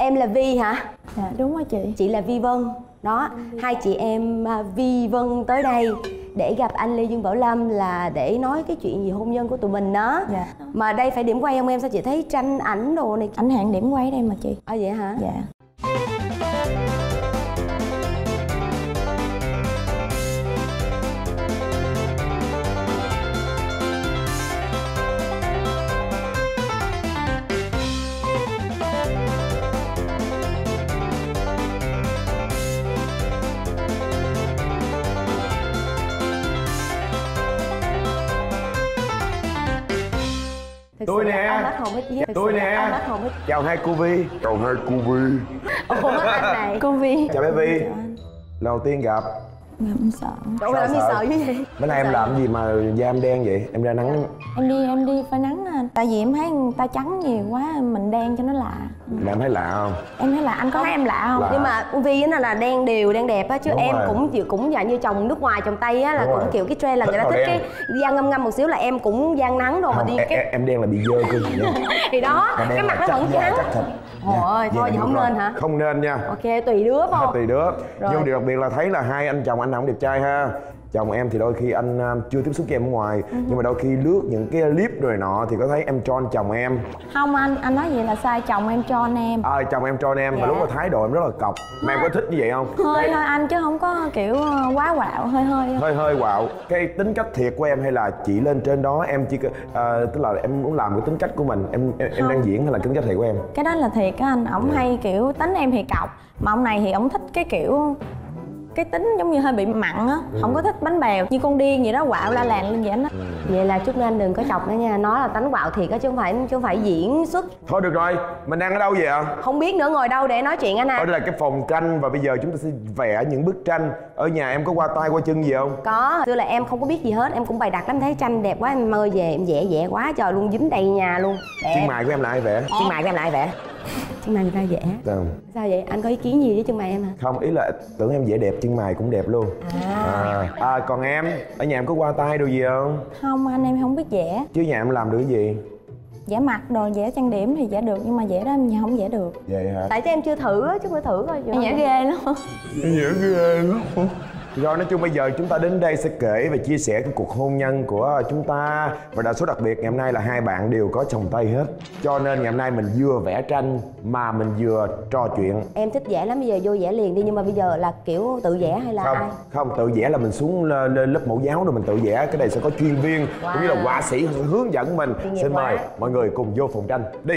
Em là Vi hả? Dạ đúng rồi chị. Chị là Vi Vân. Đó, hai chị em Vi Vân tới đây để gặp anh Lê Dương Bảo Lâm là để nói cái chuyện gì hôn nhân của tụi mình đó. Dạ. Mà đây phải điểm quay không em? Sao chị thấy tranh ảnh đồ này? Ảnh hẹn điểm quay đây mà chị. À vậy hả? Dạ. Tôi nè. Tôi nè. Chào hai cô Vi. Chào hai cô Vi. Ủa anh này. Cô Vi. Chào bé Vi. Chào anh. Lần đầu tiên gặp. Dạ em sợ. Ủa làm gì sợ như vậy? Bữa nay em làm gì mà da em đen vậy? Em ra nắng. Em đi phơi nắng anh. Tại vì em thấy người ta trắng nhiều quá, mình đen cho nó lạ. Mà em thấy lạ không? Em thấy lạ, anh có thấy em lạ không? Lạ. Nhưng mà Vi nó là đen đều, đen đẹp á. Chứ Đúng em rồi. cũng dạng như chồng nước ngoài, chồng Tây á. Là Đúng cũng rồi. kiểu cái trend là người ta Màu thích đen. cái da ngâm ngâm một xíu, là em cũng da nắng rồi mà đi cái... em đen là bị dơ cơ gì nha. Thì đó, Mà đen cái là mặt nó chắc vẫn da, trắng. chắc thịt. Ôi, thôi vậy không nên hả? Không nên nha. Ok, tùy đứa phải không? Tùy đứa. Rồi. Nhưng điều đặc biệt là thấy là hai anh chồng anh nào cũng đẹp trai ha. Chồng em thì đôi khi anh chưa tiếp xúc với em ở ngoài, nhưng mà đôi khi lướt những cái clip rồi nọ thì có thấy em tròn chồng em. Không anh nói vậy là sai, chồng em cho anh em. Chồng em tròn em, Dạ. mà lúc mà thái độ em rất là cọc. Mà em có thích như vậy không? Hơi thôi anh, chứ không có kiểu quá quạo, hơi thôi. Hơi quạo. Cái tính cách thiệt của em hay là chị lên trên đó em chỉ tức là em muốn làm cái tính cách của mình, em đang diễn hay là tính cách thiệt của em? Cái đó là thiệt á anh, ổng hay kiểu tính em thì cọc, mà ông này thì ổng thích cái kiểu cái tính giống như hơi bị mặn á, không có thích bánh bèo như con điên vậy đó, quạo la làng lên vậy anh á. Vậy là Trúc Anh đừng có chọc nữa nha, nó là tánh quạo thiệt á chứ không phải diễn xuất. Thôi được rồi, mình đang ở đâu vậy ạ? Không biết nữa, ngồi đâu để nói chuyện anh Ở à? đây là cái phòng tranh và bây giờ chúng ta sẽ vẽ những bức tranh. Ở nhà em có qua tay qua chân gì không? Có, xưa là em không có biết gì hết, em cũng bày đặt lắm, thấy tranh đẹp quá em mơ về em vẽ quá trời luôn, dính đầy nhà luôn. Chân mày của em là ai vẽ? Chân mày của em lại vẽ. Chân mày người ta vẽ. Không. Sao vậy? Anh có ý kiến gì với chân mày em hả? Không, ý là tưởng em vẽ đẹp, chân mày cũng đẹp luôn. Còn em, ở nhà em có qua tay đồ gì không? Không anh, em không biết vẽ. Chứ nhà em làm được cái gì? Vẽ mặt đồ, vẽ trang điểm thì vẽ được, nhưng mà vẽ đó em không vẽ được. Vậy hả? Tại cho em chưa thử á, chứ phải thử coi. Em vẽ ghê lắm. Em vẽ ghê lắm. Rồi nói chung bây giờ chúng ta đến đây sẽ kể và chia sẻ cái cuộc hôn nhân của chúng ta. Và đa số đặc biệt ngày hôm nay là hai bạn đều có chồng Tây hết. Cho nên ngày hôm nay mình vừa vẽ tranh mà mình vừa trò chuyện. Em thích vẽ lắm, bây giờ vô vẽ liền đi, nhưng mà bây giờ là kiểu tự vẽ hay là ai? Không, tự vẽ là mình xuống lên lớp mẫu giáo rồi mình tự vẽ. Cái này sẽ có chuyên viên cũng như là họa sĩ hướng dẫn mình. Xin mời mọi người cùng vô phòng tranh đi.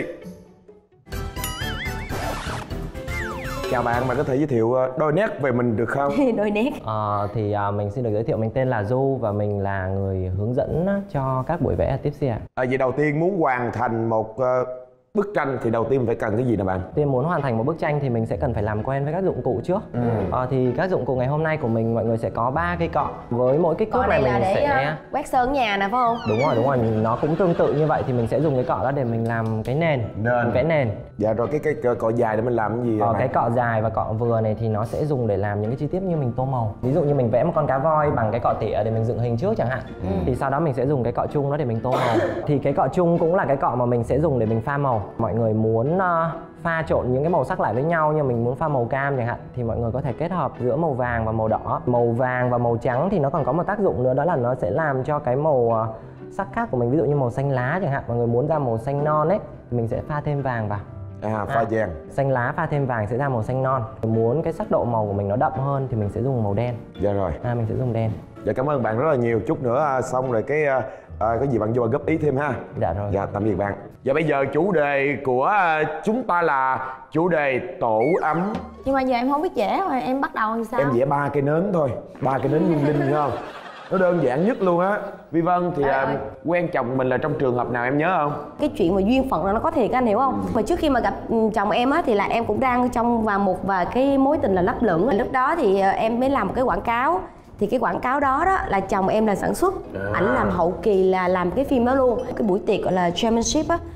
Chào bạn có thể giới thiệu đôi nét về mình được không? Đôi nét. Mình xin được giới thiệu, mình tên là Du và mình là người hướng dẫn cho các buổi vẽ ở Tipsy ạ. Vậy đầu tiên muốn hoàn thành một bức tranh thì đầu tiên mình phải cần cái gì nè bạn? Tiên muốn hoàn thành một bức tranh thì mình sẽ cần phải làm quen với các dụng cụ trước. Thì các dụng cụ ngày hôm nay của mình mọi người sẽ có 3 cây cọ. Với mỗi cái cốc này mình sẽ quét sơn nhà nè phải không? Đúng rồi, nó cũng tương tự như vậy. Thì mình sẽ dùng cái cọ đó để mình làm cái nền, vẽ nền. Dạ rồi cái cọ dài để mình làm cái gì? Cái cọ dài và cọ vừa này thì nó sẽ dùng để làm những cái chi tiết như mình tô màu. Ví dụ như mình vẽ một con cá voi bằng cái cọ tỉa để mình dựng hình trước chẳng hạn. Thì sau đó mình sẽ dùng cái cọ chung đó để mình tô màu. Thì cái cọ chung cũng là cái cọ mà mình sẽ dùng để mình pha màu. Mọi người muốn pha trộn những cái màu sắc lại với nhau, nhưng mình muốn pha màu cam chẳng hạn thì mọi người có thể kết hợp giữa màu vàng và màu đỏ. Màu vàng và màu trắng thì nó còn có một tác dụng nữa, đó là nó sẽ làm cho cái màu sắc khác của mình, ví dụ như màu xanh lá chẳng hạn, mọi người muốn ra màu xanh non ấy thì mình sẽ pha thêm vàng vào. Pha vàng. Xanh lá pha thêm vàng sẽ ra màu xanh non. Muốn cái sắc độ màu của mình nó đậm hơn thì mình sẽ dùng màu đen. Dạ rồi. Mình sẽ dùng đen. Dạ cảm ơn bạn rất là nhiều. Chút nữa xong rồi cái gì bạn vô góp ý thêm ha. Dạ rồi. Dạ tạm biệt bạn. Dạ bây giờ chủ đề của chúng ta là chủ đề tổ ấm. Nhưng mà giờ em không biết vẽ mà em bắt đầu làm sao? Em vẽ 3 cây nến thôi, 3 cây nến lung linh thấy không? Nó đơn giản nhất luôn á. Vi Vân thì quen chồng mình là trong trường hợp nào em nhớ không? Cái chuyện mà duyên phận là nó có thiệt anh hiểu không? Mà trước khi mà gặp chồng em á thì là em cũng đang trong và cái mối tình là lấp lửng. Lúc đó thì em mới làm một cái quảng cáo. Thì cái quảng cáo đó là chồng em là sản xuất, ảnh làm hậu kỳ là làm cái phim đó luôn. Cái buổi tiệc gọi là chairmanship á,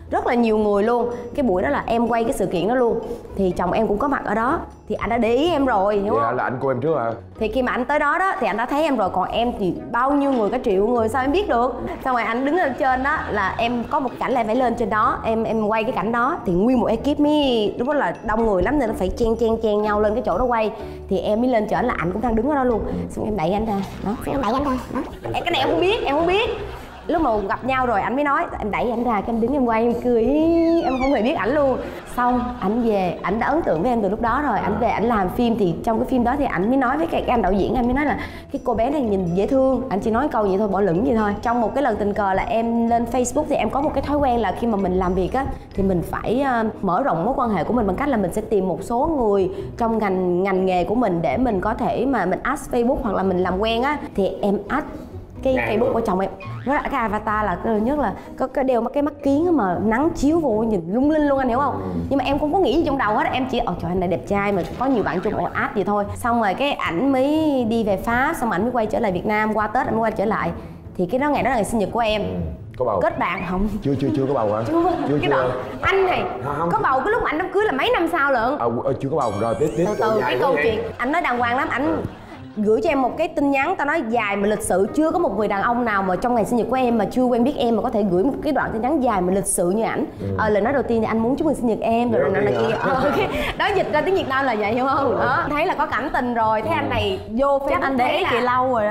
rất là nhiều người luôn. Cái buổi đó là em quay cái sự kiện đó luôn, thì chồng em cũng có mặt ở đó, thì anh đã để ý em rồi, hiểu không? Là anh cô em trước hả? Thì khi mà anh tới đó thì anh đã thấy em rồi, còn em thì bao nhiêu người, cả triệu người sao em biết được. Xong rồi anh đứng lên trên đó là em có một cảnh là em phải lên trên đó, em quay cái cảnh đó thì nguyên một ekip mới, lúc đó là đông người lắm nên nó phải chen nhau lên cái chỗ đó quay, thì em mới lên trển là anh cũng đang đứng ở đó luôn. Xong em đẩy anh ra đó, xong em đẩy anh ra đó. Cái này em không biết. Lúc mà gặp nhau rồi anh mới nói, em đẩy anh ra, cái em đứng em quay em cười, em không hề biết ảnh luôn. Xong ảnh về, ảnh đã ấn tượng với em từ lúc đó rồi. Ảnh về ảnh làm phim, thì trong cái phim đó thì ảnh mới nói với cái anh đạo diễn, anh mới nói là cái cô bé này nhìn dễ thương. Anh chỉ nói câu vậy thôi, bỏ lửng vậy thôi. Trong một cái lần tình cờ là em lên Facebook thì em có một cái thói quen là khi mà mình làm việc á thì mình phải mở rộng mối quan hệ của mình bằng cách là mình sẽ tìm một số người trong ngành nghề của mình để mình có thể mà mình add Facebook hoặc là mình làm quen á. Thì em add cái Facebook của chồng em, với cái avatar là cái nhất là có đeo cái mắt kiến mà nắng chiếu vô nhìn lung linh luôn, anh hiểu không? Nhưng mà em không có nghĩ gì trong đầu hết, em chỉ trời anh này đẹp trai mà có nhiều bạn chung add gì thôi. Xong rồi cái ảnh mới đi về Pháp, xong ảnh mới quay trở lại Việt Nam, qua Tết ảnh mới quay trở lại. Thì cái đó ngày đó là ngày sinh nhật của em. Có bầu? Kết bạn không? Chưa có bầu hả? Chưa. Anh này không. Có bầu cái lúc mà anh đám cưới là mấy năm sau lận. Chưa có bầu rồi, tiếp từ cái câu chuyện anh nói đàng hoàng lắm. Anh gửi cho em một cái tin nhắn, tao nói dài mà lịch sự, chưa có một người đàn ông nào mà trong ngày sinh nhật của em mà chưa quen biết em mà có thể gửi một cái đoạn tin nhắn dài mà lịch sự như ảnh. Lời nói đầu tiên thì anh muốn chúc mừng sinh nhật em rồi này kia. Đó dịch ra tiếng Việt Nam là vậy, hiểu không? Đó, thấy là có cảm tình rồi, thấy anh này vô chắc anh để ý chị lâu rồi đó.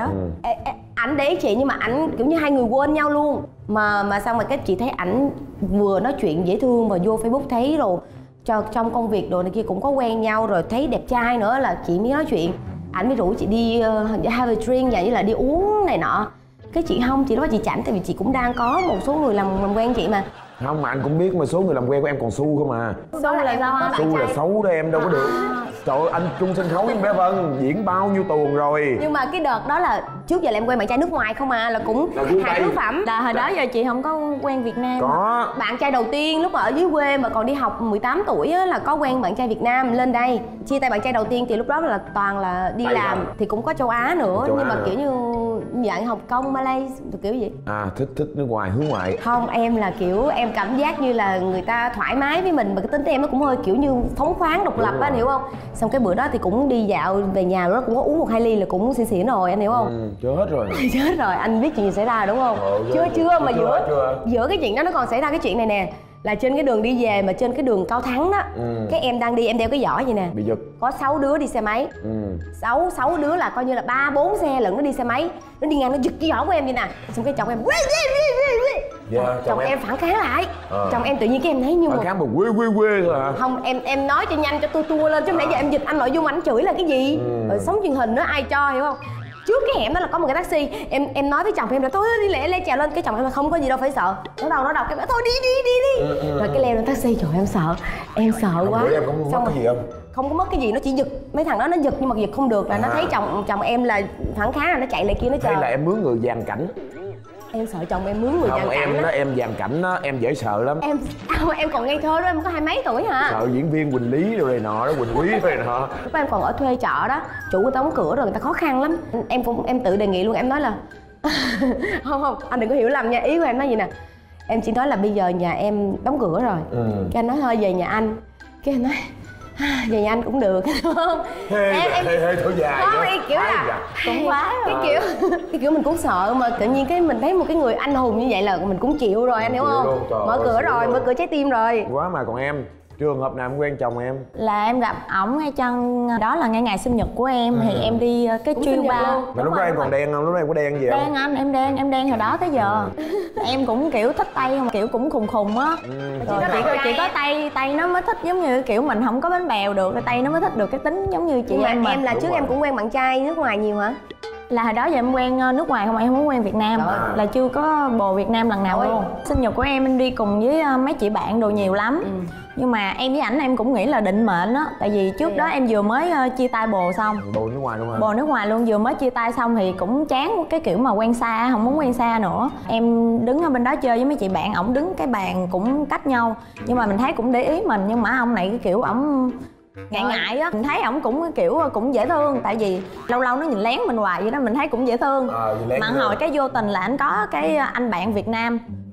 Ảnh để ý chị nhưng mà ảnh kiểu như hai người quên nhau luôn. Mà xong rồi cái chị thấy ảnh vừa nói chuyện dễ thương và vô Facebook thấy rồi trong công việc đồ này kia cũng có quen nhau rồi, thấy đẹp trai nữa là chị mới nói chuyện. Ảnh mới rủ chị đi have a drink, dạng như là đi uống này nọ. Cái chị không, chị nói chị chảnh tại vì chị cũng đang có một số người làm quen chị mà. Không, mà anh cũng biết mà số người làm quen của em còn su không à. Su là sao hả? Su là xấu đó em, đâu có được. Trời ơi, anh chung sân khấu với bé Vân diễn bao nhiêu tuồng rồi. Nhưng mà cái đợt đó là trước giờ là em quen bạn trai nước ngoài không à, là cũng hạng thứ phẩm. Là hồi đó giờ chị không có quen Việt Nam. Có. Bạn trai đầu tiên lúc ở dưới quê mà còn đi học 18 tuổi á, là có quen bạn trai Việt Nam, lên đây chia tay bạn trai đầu tiên thì lúc đó là toàn là đi làm thì cũng có châu Á nữa, nhưng mà kiểu như dạng Hồng Kông, Malaysia kiểu gì. Thích nước ngoài, hướng ngoại. Không, em là kiểu em cảm giác như là người ta thoải mái với mình, mà cái tính em nó cũng hơi kiểu như phóng khoáng độc lập á, anh hiểu không? Xong cái bữa đó thì cũng đi dạo về nhà đó cũng có uống 1-2 ly là cũng xỉn xỉn rồi, anh hiểu không? Chết rồi. Chết rồi, anh biết chuyện gì xảy ra đúng không? Chưa mà giữa cái chuyện đó nó còn xảy ra cái chuyện này nè. Là trên cái đường đi về mà trên cái đường Cao Thắng đó, cái em đang đi, em đeo cái giỏ vậy nè, bị giật. có 6 đứa đi xe máy. 6 đứa là coi như là 3-4 xe lẫn nó đi xe máy, nó đi ngang nó giật cái giỏ của em vậy nè. Xong cái chồng em chồng em phản kháng lại. Chồng em tự nhiên cái em thấy như phản kháng mà quê thôi hả? Không, em nói cho nhanh cho tôi tua lên chứ nãy giờ em dịch anh nội dung anh chửi là cái gì. Rồi sống truyền hình nữa ai cho, hiểu không? Trước cái hẻm đó là có một cái taxi, em nói với chồng em là thôi đi lẹ trèo lên, cái chồng em là không có gì đâu phải sợ. Nó đầu cái bảo thôi đi. Rồi cái leo lên taxi, trời em sợ quá. Em không mất cái gì không? Không có mất cái gì, nó chỉ giật, mấy thằng đó nó giật nhưng mà giật không được, là nó thấy chồng em là phản kháng là nó chạy lại kia nó chờ. Hay là em mướn người dàn cảnh? Em sợ chồng em mướn người dàn cảnh. Em đó, em dàn cảnh đó, em dễ sợ lắm. Em còn ngây thơ đó, em có 20 mấy tuổi hả? Sợ diễn viên Quỳnh Lý rồi này nọ đó, Quỳnh Quý rồi này nọ. Lúc đó em còn ở thuê trọ đó, chủ người ta đóng cửa rồi, người ta khó khăn lắm. Em tự đề nghị luôn, em nói là không, anh đừng có hiểu lầm nha, ý của em nói gì nè. Em chỉ nói là bây giờ nhà em đóng cửa rồi. Cái anh nói thôi về nhà anh. Cái anh nói về nhà anh cũng được, đúng không? Em thở dài. Không, kiểu là cũng quá cái kiểu mình cũng sợ mà tự nhiên cái mình thấy một cái người anh hùng như vậy là mình cũng chịu rồi, anh hiểu không? Mở cửa rồi, mở cửa trái tim rồi. Quá mà còn em, trường hợp nào em quen chồng em? Là em gặp ổng ngay chân đó là ngay ngày sinh nhật của em, thì em đi cái chill bar. Mà lúc đó em còn đen không? Lúc đó em có đen gì không? Đen anh, em đen hồi đó tới giờ. Em cũng kiểu thích tay, kiểu cũng khùng á. Rồi chỉ có tay nó mới thích, giống như kiểu mình không có bánh bèo được, cái tay nó mới thích được cái tính giống như chị em. Em là trước em cũng quen bạn trai nước ngoài nhiều hả? Là hồi đó giờ em quen nước ngoài không, em không có quen Việt Nam. Là chưa có bồ Việt Nam lần nào luôn. Sinh nhật của em đi cùng với mấy chị bạn đồ nhiều lắm. Nhưng mà em với ảnh em cũng nghĩ là định mệnh á. Tại vì trước đó em vừa mới chia tay bồ xong. Bồ nước ngoài luôn hả? Bồ nước ngoài luôn, vừa mới chia tay xong thì cũng chán cái kiểu mà quen xa, không muốn quen xa nữa. Em đứng ở bên đó chơi với mấy chị bạn, ổng đứng cái bàn cũng cách nhau. Nhưng mà mình thấy cũng để ý mình, nhưng mà ông này cái kiểu ổng ngại á. Mình thấy ổng cũng kiểu cũng dễ thương, tại vì lâu lâu nó nhìn lén mình hoài vậy đó, mình thấy cũng dễ thương. Mà hồi cái vô tình là ảnh có cái anh bạn Việt Nam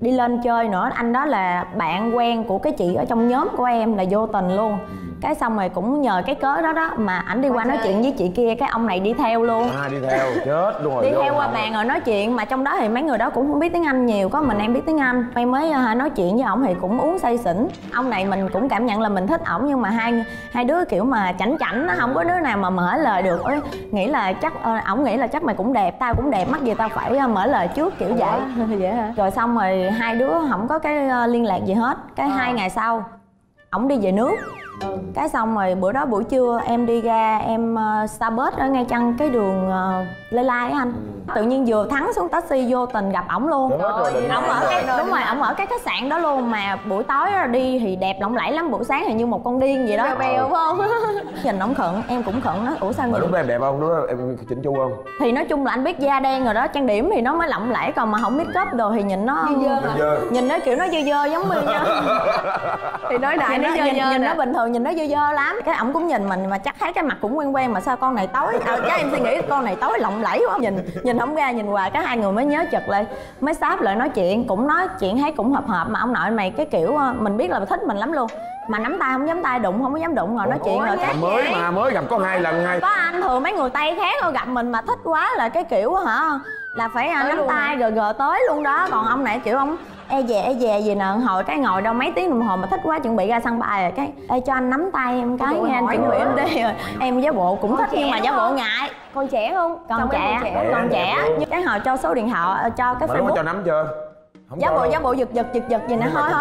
đi lên chơi nữa. Anh đó là bạn quen của cái chị ở trong nhóm của em, là vô tình luôn. Cái xong rồi cũng nhờ cái cớ đó đó mà ảnh đi qua nói chuyện với chị kia, cái ông này đi theo luôn. Đi theo chết luôn rồi. Đi theo qua bàn rồi nói chuyện, mà trong đó thì mấy người đó cũng không biết tiếng Anh nhiều, có mình em biết tiếng Anh. Em mới nói chuyện với ổng thì cũng uống say xỉn. Ông này mình cũng cảm nhận là mình thích ổng, nhưng mà hai đứa kiểu mà chảnh chảnh, nó không có đứa nào mà mở lời được. Nghĩ là chắc ổng nghĩ là chắc mày cũng đẹp, tao cũng đẹp, mắc gì tao phải mở lời trước, kiểu vậy. Vậy hả? Rồi xong rồi hai đứa không có cái liên lạc gì hết. Cái 2 ngày sau ổng đi về nước. Cái xong rồi bữa đó buổi trưa em đi ra em Starbucks ở ngay chân cái đường Lê Lai á anh. Tự nhiên vừa thắng xuống taxi vô tình gặp ổng luôn. Ổng ở cái đúng rồi, ổng ở cái khách sạn đó luôn. Mà buổi tối đi thì đẹp lộng lẫy lắm, buổi sáng thì như một con điên vậy đó. Bèo không? Nhìn ổng khựng, em cũng khựng, nói ủa sao nhìn. Lúc đó em đẹp không? Lúc đó em chỉnh chu không? Thì nói chung là anh biết da đen rồi đó, trang điểm thì nó mới lộng lẫy, còn mà không make up đồ thì nhìn nó nhìn nó kiểu nó dơ dơ giống như thì nói đại nó dơ dơ, nhìn nó bình thường, nhìn nó dơ dơ lắm. Cái ổng cũng nhìn mình mà chắc thấy cái mặt cũng quen quen, mà sao con này tối. Cái em suy nghĩ con này tối lộng lẫy quá, nhìn không ra nhìn hoài. Cái hai người mới nhớ chật lại, mới sáp lại nói chuyện, cũng nói chuyện thấy cũng hợp hợp. Mà ông nội mày cái kiểu mình biết là thích mình lắm luôn, mà nắm tay không dám tay, đụng không có dám đụng, rồi nói chuyện rồi cái mới gặp có 2 lần hay. Có anh thường mấy người Tây khác rồi gặp mình mà thích quá là cái kiểu hả là phải nắm tay gờ tới luôn đó. Còn ông này kiểu ông e dè gì nè, hồi cái ngồi đâu mấy tiếng đồng hồ mà thích quá chuẩn bị ra sân bay rồi cái ê cho anh nắm tay em cái nghe anh chuẩn bị em đi rồi. Em giả bộ cũng thích nhưng mà giả bộ ngại. Con trẻ không? Con trẻ. Nhưng cái hồi cho số điện thoại cho cái mà Facebook. có cho nắm chưa? Giả bộ giật gì nè, thôi.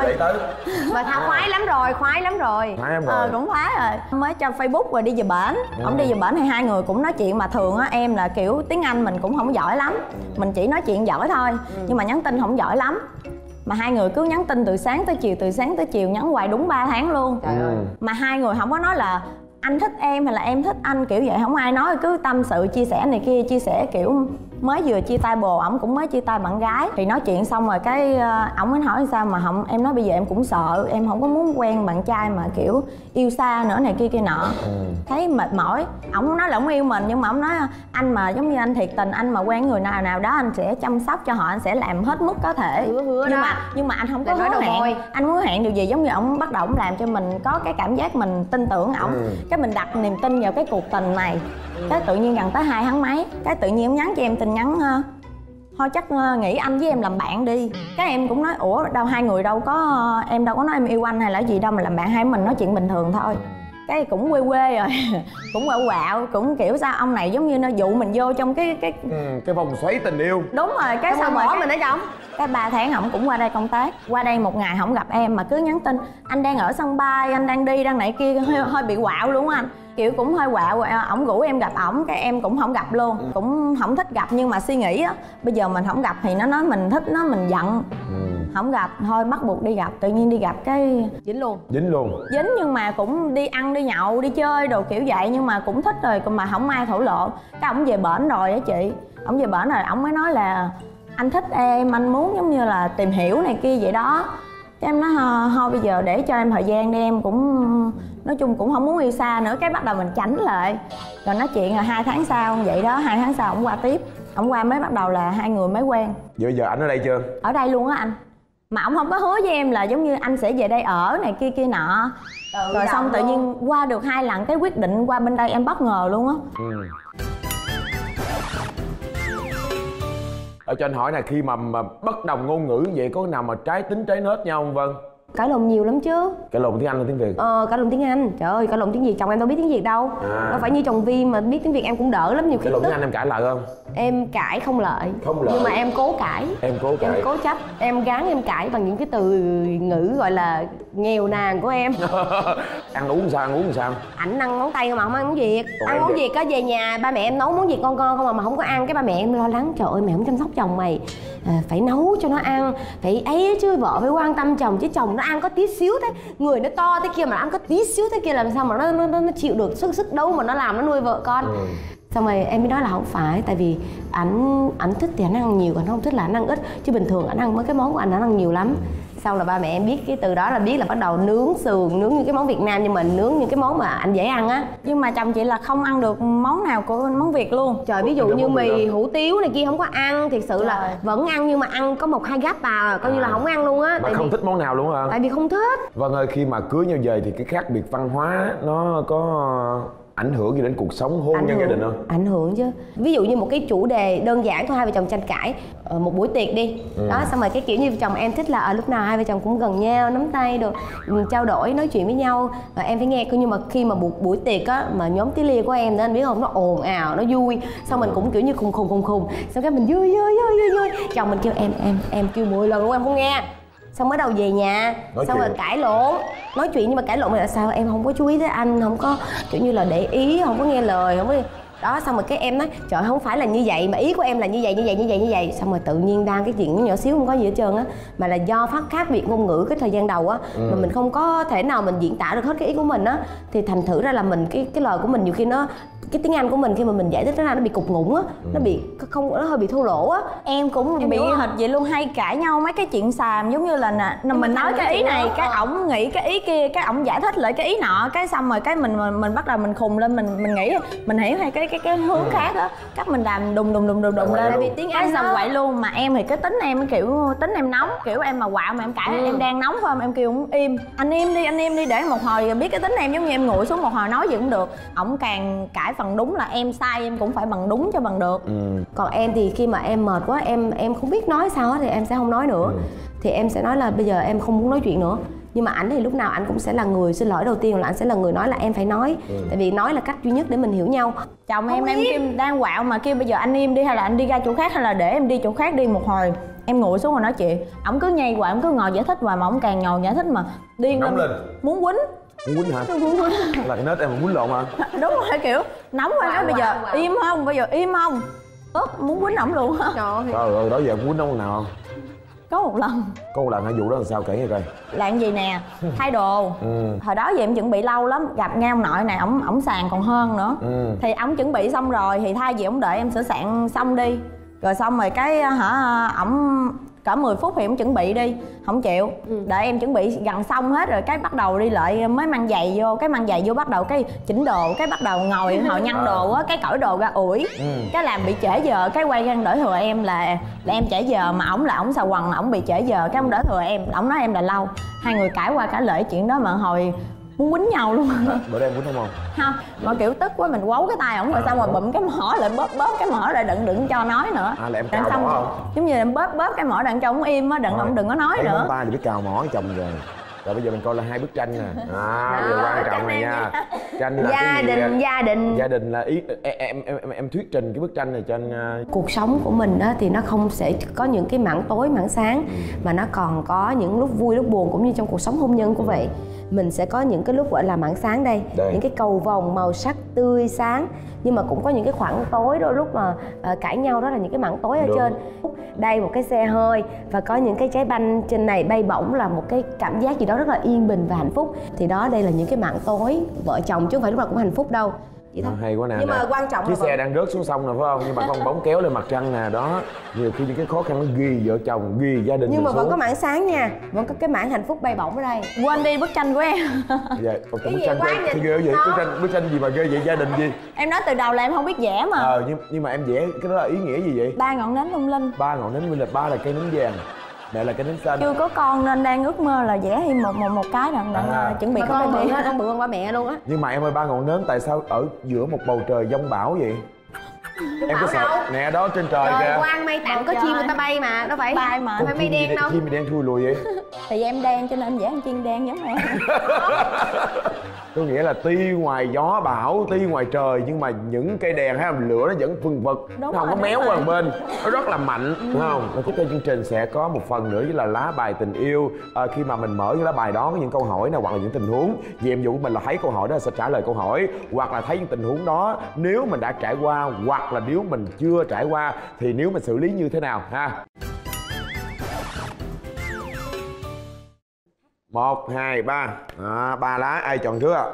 Mà tao khoái lắm rồi. Khoái em rồi. Cũng khoái rồi. Mới cho Facebook rồi đi về bển. Ổng đi về bển thì hai người cũng nói chuyện, mà thường á em là kiểu tiếng Anh mình cũng không giỏi lắm. Mình chỉ nói chuyện giỏi thôi, nhưng mà nhắn tin không giỏi lắm. Mà hai người cứ nhắn tin từ sáng tới chiều, nhắn hoài đúng 3 tháng luôn. Mà hai người không có nói là anh thích em hay là em thích anh, kiểu vậy không ai nói, cứ tâm sự chia sẻ này kia, chia sẻ kiểu mới vừa chia tay bồ, ổng cũng mới chia tay bạn gái. Thì nói chuyện xong rồi cái ổng mới hỏi sao mà không, em nói bây giờ em cũng sợ, em không có muốn quen bạn trai mà kiểu yêu xa nữa này kia nọ. Thấy mệt mỏi. Ổng nói là ổng yêu mình, nhưng mà ổng nói anh mà giống như anh thiệt tình, anh mà quen người nào đó anh sẽ chăm sóc cho họ, anh sẽ làm hết mức có thể. Nhưng mà anh không có hứa hẹn. Anh hứa hẹn điều gì, giống như ổng bắt đầu ổng làm cho mình có cái cảm giác mình tin tưởng ổng. Cái mình đặt niềm tin vào cái cuộc tình này. Cái tự nhiên gần tới 2 tháng mấy, cái tự nhiên ổng nhắn cho em tin nhắn thôi chắc nghĩ anh với em làm bạn đi. Cái em cũng nói ủa đâu, hai người đâu có, em đâu có nói em yêu anh hay là gì đâu mà làm bạn, hai mình nói chuyện bình thường thôi. Cái cũng quê rồi cũng quạo cũng kiểu sao ông này giống như nó dụ mình vô trong cái vòng xoáy tình yêu. Đúng rồi. Cái xong rồi mình ở trong cái 3 tháng ổng cũng qua đây công tác, qua đây một ngày không gặp em mà cứ nhắn tin anh đang ở sân bay, anh đang đi đang này kia, hơi bị quạo luôn anh, kiểu cũng hơi quạo. Ổng rủ em gặp ổng, cái em cũng không gặp luôn, cũng không thích gặp. Nhưng mà suy nghĩ á, bây giờ mình không gặp thì nó nói mình thích nó, mình giận. Không gặp thôi bắt buộc đi gặp, tự nhiên đi gặp cái dính luôn. Nhưng mà cũng đi ăn đi nhậu đi chơi đồ kiểu vậy, nhưng mà cũng thích rồi mà không ai thổ lộ. Cái ổng về bển rồi á chị, ổng về bển rồi ổng mới nói là anh thích em, anh muốn giống như là tìm hiểu này kia vậy đó. Cái em nói thôi bây giờ để cho em thời gian đi, em cũng nói chung cũng không muốn yêu xa nữa. Cái bắt đầu mình tránh lại rồi nói chuyện rồi 2 tháng sau vậy đó, 2 tháng sau ổng qua tiếp. Ổng qua mới bắt đầu là hai người mới quen. Vậy giờ ảnh ở đây chưa? Ở đây luôn á anh. Mà ổng không có hứa với em là giống như anh sẽ về đây ở này kia nọ. Rồi xong tự nhiên qua được 2 lần cái quyết định qua bên đây em bất ngờ luôn á. Ở cho anh hỏi nè, khi mà bất đồng ngôn ngữ vậy có nào mà trái tính trái nết nhau không Vân? Cãi lộn nhiều lắm chứ. Cãi lộn tiếng Anh hay tiếng Việt? Cãi lộn tiếng Anh. Trời ơi, cãi lộn tiếng Việt, chồng em đâu biết tiếng Việt đâu. Đâu phải như chồng Vi mà biết tiếng Việt em cũng đỡ lắm, nhiều khi cãi lộn tiếng Anh em cãi lại không? Em cãi không lợi. Nhưng mà em cố cãi. Em cố chấp. Em gắng em cãi bằng những cái từ ngữ gọi là nghèo nàn của em. Ăn uống sao? Ảnh ăn món Tây mà không ăn món Việt. Ăn món Việt á, về nhà ba mẹ em nấu món Việt ngon không mà không có ăn. Cái ba mẹ em lo lắng, trời ơi mẹ không chăm sóc chồng mày, phải nấu cho nó ăn, phải ấy chứ, vợ phải quan tâm chồng chứ. Chồng nó ăn có tí xíu thế, người nó to thế kia mà ăn có tí xíu thế kia, làm sao mà nó chịu được sức đâu mà nó làm, nó nuôi vợ con. Xong rồi em mới nói là không phải, tại vì ảnh thích thì ảnh ăn nhiều, còn không thích là ảnh ăn ít, chứ bình thường ảnh ăn mấy cái món của ảnh ăn nhiều lắm. Xong là ba mẹ em biết cái từ đó là biết là bắt đầu nướng sườn, nướng những cái món Việt Nam, nhưng mà nướng những cái món mà anh dễ ăn á. Nhưng mà chồng chị là không ăn được món nào của món Việt luôn. Trời, ví dụ như mì hủ tiếu này kia không có ăn, thiệt sự là vẫn ăn nhưng mà ăn có 1-2 gắp à, coi như là không ăn luôn á. Mà không thích món nào luôn hả? Tại vì không thích. Vâng ơi, khi mà cưới nhau về thì cái khác biệt văn hóa nó có ảnh hưởng gì đến cuộc sống hôn nhân gia đình không? Ảnh hưởng chứ. Ví dụ như một cái chủ đề đơn giản thôi, hai vợ chồng tranh cãi một buổi tiệc đi. Đó, xong rồi cái kiểu như chồng em thích là lúc nào hai vợ chồng cũng gần nhau, nắm tay được, trao đổi, nói chuyện với nhau. Và em phải nghe. Nhưng mà khi mà buổi tiệc á, mà nhóm tí lia của em đó, anh biết không, nó ồn ào, nó vui. Xong mình cũng kiểu như khùng. Xong cái mình vui. Chồng mình kêu em kêu 10 lần luôn em không nghe. Xong mới đầu về nhà xong rồi cãi lộn, nói chuyện nhưng mà cãi lộn là sao em không có chú ý tới anh, không có kiểu như là để ý, không có nghe lời, không có đó. Xong rồi cái em nói trời, không phải là như vậy mà ý của em là như vậy. Xong rồi tự nhiên đang cái chuyện nhỏ xíu không có gì hết trơn á, mà là do khác biệt ngôn ngữ cái thời gian đầu á, mà mình không có thể nào mình diễn tả được hết cái ý của mình á, thì thành thử ra là mình cái lời của mình nhiều khi nó, cái tiếng Anh của mình khi mà mình giải thích nó bị cục ngủng á, nó bị không, nó hơi bị thô lỗ á. Em cũng bị hệt vậy luôn, hay cãi nhau mấy cái chuyện xàm, giống như là mình nói cái ý này, cái ổng nghĩ cái ý kia, cái ổng giải thích lại cái ý nọ, cái xong rồi cái mình bắt đầu mình khùng lên, mình nghĩ mình hiểu hay cái hướng khác á, cách mình làm đùng lên. Tại vì tiếng Anh xong vậy luôn. Mà em thì cái tính em kiểu tính em nóng, kiểu em mà quạo mà em cãi em đang nóng phải không, em kêu im, anh im đi để một hồi biết cái tính em, giống như em nguội xuống một hồi nói gì cũng được. Ổng càng cãi phần đúng là em sai, em cũng phải bằng đúng cho bằng được. Còn em thì khi mà em mệt quá, em không biết nói sao hết thì em sẽ không nói nữa. Thì em sẽ nói là bây giờ em không muốn nói chuyện nữa. Nhưng mà ảnh thì lúc nào ảnh cũng sẽ là người xin lỗi đầu tiên, là ảnh sẽ là người nói là em phải nói. Tại vì nói là cách duy nhất để mình hiểu nhau. Chồng em kêu đang quạo mà kêu bây giờ anh im đi, hay là anh đi ra chỗ khác, hay là để em đi chỗ khác đi một hồi. Em nguội xuống rồi nói chuyện. Ổng cứ nhây hoài, ổng cứ ngồi giải thích hoài, mà ổng càng ngồi giải thích mà điên lên, muốn quýnh. Muốn quýnh hả? Là cái nết em muốn quýnh lộn hả? Đúng rồi, kiểu nóng quá nói bây giờ im không, bây giờ im không. Muốn quýnh ổng luôn á. Trời ơi, đó giờ quýnh ông nào không? Có một lần. Có một lần hả? Vụ đó làm sao kể nghe coi. Là gì nè, thay đồ. Hồi đó vậy em chuẩn bị lâu lắm, gặp ngay ông nội này, ổng sàn còn hơn nữa. Thì ổng chuẩn bị xong rồi thì thay vì ổng đợi em sửa soạn xong đi, rồi xong rồi cái ổng cỡ 10 phút thì ổng chuẩn bị đi, không chịu. Đợi em chuẩn bị gần xong hết rồi cái bắt đầu đi lại, mới mang giày vô, cái mang giày vô bắt đầu cái chỉnh đồ, cái bắt đầu ngồi nhăn đồ á, cái cởi đồ ra ủi, cái làm bị trễ giờ, cái quay ra đỡ thừa em là em trễ giờ, mà ổng xà quần, ổng bị trễ giờ, cái ổng đỡ thừa em, ổng nói em là lâu. Hai người cãi qua cãi lại chuyện đó mà hồi muốn quýnh nhau luôn. Bữa đây em quýnh không? Không, mà kiểu tức quá mình quấu cái tay ổng rồi xong rồi bụm cái mỏ lại, bóp cái mỏ lại, đừng cho nói nữa. Là em cào mỏ không? Giống như em bóp cái mỏ đặng cho ổng im á, đừng có nói nữa. Tay thì biết cào mỏ chồng rồi. Rồi bây giờ mình coi là 2 bức tranh nè. Bây giờ quan trọng này nha. Tranh là gia đình là ý em thuyết trình cái bức tranh này cho anh. Cuộc sống của mình đó thì nó không sẽ có những cái mảng tối mảng sáng, mà nó còn có những lúc vui lúc buồn, cũng như trong cuộc sống hôn nhân của vậy. Mình sẽ có những cái lúc gọi là mảng sáng đây, những cái cầu vồng màu sắc tươi sáng, nhưng mà cũng có những cái khoảng tối đôi lúc mà cãi nhau, đó là những cái mảng tối ở trên. Đây một cái xe hơi và có những cái trái banh trên này bay bổng, là một cái cảm giác gì đó rất là yên bình và hạnh phúc. Thì đó, đây là những cái mảng tối vợ chồng, chứ không phải lúc nào cũng hạnh phúc đâu. Hay quá nè. Nhưng mà quan trọng chiếc xe đang rớt xuống sông nè, phải không? Nhưng mà con bóng kéo lên mặt trăng nè, đó. Nhiều khi những cái khó khăn nó ghi vợ chồng, ghi gia đình. Nhưng mà vẫn có mảng sáng nha, vẫn có cái mảng hạnh phúc bay bổng ở đây. Quên đi bức tranh của em. Dạ, bức tranh ghê vậy? Bức tranh gì mà ghê vậy? Gia đình gì? Em nói từ đầu là em không biết vẽ mà. Nhưng mà em vẽ cái đó là ý nghĩa gì vậy? 3 ngọn nến lung linh. 3 ngọn nến lung linh, 3 là cây nến vàng, mẹ là cây nến xanh. Chưa có con nên đang ước mơ là vẽ thêm một cái đặng chuẩn bị có con baby. nó bự hơn ba mẹ luôn á. Nhưng mà em ơi, 3 ngọn nến tại sao ở giữa một bầu trời giông bão vậy? Em có sợ nè, đó trên trời kìa. Quang mây tặng có chim người ta bay mà, đâu phải bay mà. Không phải mây đen đâu. Chim mây đen thui lùi vậy? Thì em đen cho nên vẽ con chim đen giống em. Có nghĩa là tuy ngoài gió bão, tuy ngoài trời, nhưng mà những cây đèn hay là lửa nó vẫn phừng phực, nó không có méo qua một bên, nó rất là mạnh, đúng không? Và tiếp theo chương trình sẽ có một phần nữa, với là lá bài tình yêu. Khi mà mình mở cái lá bài đó có những câu hỏi nào hoặc là những tình huống, nhiệm vụ của mình là thấy câu hỏi đó sẽ trả lời câu hỏi, hoặc là thấy những tình huống đó nếu mình đã trải qua, hoặc là nếu mình chưa trải qua thì nếu mình xử lý như thế nào ha. 1, 2, 3. 3 lá, ai chọn trước ạ?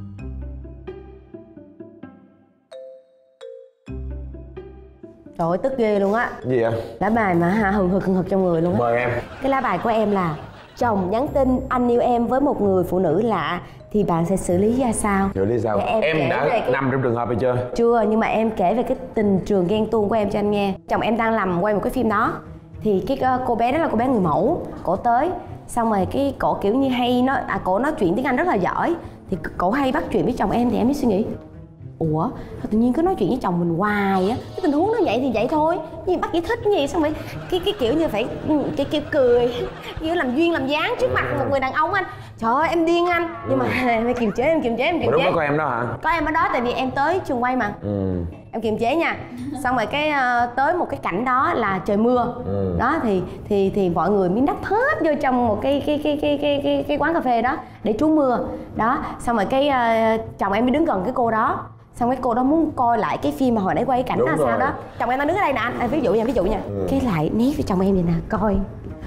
Trời ơi, tức ghê luôn á. Gì vậy? Lá bài mà hừng hực trong người luôn á. Mời em. Cái lá bài của em là chồng nhắn tin anh yêu em với một người phụ nữ lạ thì bạn sẽ xử lý ra sao? Xử lý sao? Em đã nằm trong trường hợp này chưa? Chưa, nhưng mà em kể về cái tình trường ghen tuông của em cho anh nghe. Chồng em đang làm quay một cái phim đó thì cái cô bé đó là cô bé người mẫu, cổ tới xong rồi cái cổ kiểu như hay cổ nói chuyện tiếng Anh rất là giỏi thì cổ hay bắt chuyện với chồng em thì em mới suy nghĩ ủa tự nhiên cứ nói chuyện với chồng mình hoài á, cái tình huống nó vậy thì vậy thôi, gì bắt giải thích cái gì xong rồi cái kiểu như phải cái kiểu cười kiểu làm duyên làm dáng trước mặt một người đàn ông anh. Trời ơi em điên anh, nhưng mà em kiềm chế em kiềm chế. Lúc đó có em đó hả? Có em ở đó tại vì em tới trường quay mà. Em kiềm chế nha. Xong rồi cái tới một cái cảnh đó là trời mưa. Đó thì mọi người mới đắp hết vô trong một cái quán cà phê đó để trú mưa. Đó, xong rồi cái chồng em mới đứng gần cái cô đó. Xong cái cô đó muốn coi lại cái phim mà hồi nãy quay cái cảnh là sao đó. Chồng em đang đứng ở đây nè anh, ví dụ nha. Cái lại nét với chồng em vậy nè, coi.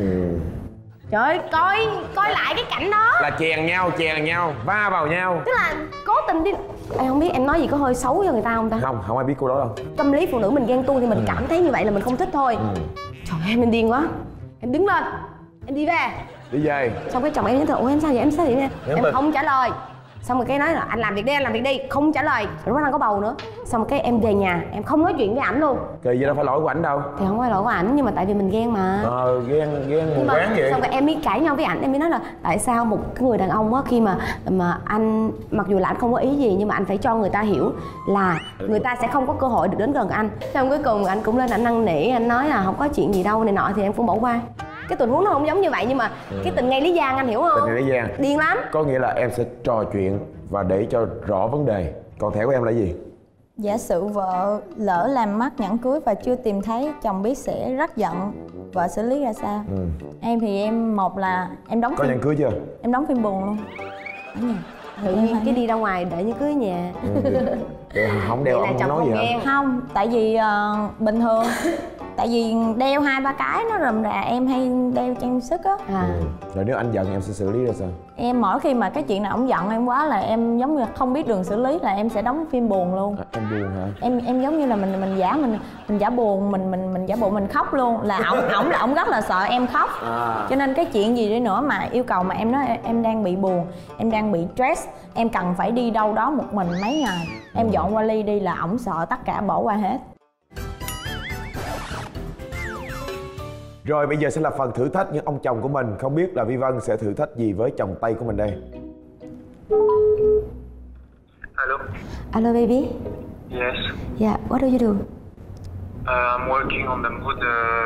Trời ơi, coi lại cái cảnh đó là chèn nhau, va vào nhau. Tức là cố tình đi. Em không biết em nói gì có hơi xấu cho người ta không ta? Không ai biết cô đó đâu. Tâm lý phụ nữ mình ghen tuông thì mình cảm thấy như vậy là mình không thích thôi. Trời ơi, em điên quá. Em đứng lên, em đi về. Đi về. Xong cái chồng em nói ủa em sao vậy, em không trả lời. Xong rồi cái nói là anh làm việc đi, không trả lời. Lúc đó đang có bầu nữa. Xong rồi cái em về nhà, em không nói chuyện với ảnh luôn. Kỳ vậy đâu phải lỗi của ảnh đâu. Thì không phải lỗi của ảnh, nhưng mà tại vì mình ghen mà. Ghen mù quáng vậy. Xong rồi em mới cãi nhau với ảnh, em mới nói là tại sao một cái người đàn ông á khi mà anh mặc dù là anh không có ý gì nhưng mà anh phải cho người ta hiểu là người ta sẽ không có cơ hội được đến gần anh. Xong cuối cùng anh cũng lên ảnh năn nỉ, anh nói là không có chuyện gì đâu này nọ thì em cũng bỏ qua. Cái tình huống nó không giống như vậy nhưng mà cái tình ngay lý gian anh hiểu không? Tình ngay lý gian. Điên lắm. Có nghĩa là em sẽ trò chuyện và để cho rõ vấn đề. Còn thẻ của em là gì? Giả sử vợ lỡ làm mất nhẫn cưới và chưa tìm thấy, chồng biết sẽ rất giận, vợ xử lý ra sao? Em thì em một là em đóng có phim. nhẫn cưới chưa? Em đóng phim buồn luôn ở nhà. Tự nhiên cái đi ra ngoài đợi như cưới nhà. Không đeo ông nói gì hả? Không, tại vì bình thường tại vì đeo 2-3 cái nó rườm rà, em hay đeo trang sức á. Rồi nếu anh giận em sẽ xử lý ra sao? Em mỗi khi mà cái chuyện nào ổng giận em quá là em giống như không biết đường xử lý là em sẽ đóng phim buồn luôn. Em buồn hả? Em giống như là mình giả buồn, mình giả bộ mình khóc luôn, là ổng rất là sợ em khóc. Cho nên cái chuyện gì đi nữa mà yêu cầu mà em nói em đang bị buồn, em đang bị stress, em cần phải đi đâu đó một mình mấy ngày, em dọn vali đi là ổng sợ tất cả bỏ qua hết. Rồi bây giờ sẽ là phần thử thách những ông chồng của mình. Không biết là Vi Vân sẽ thử thách gì với chồng Tây của mình đây? Hello baby. Yes. Yeah, what do you do? I'm working on the mood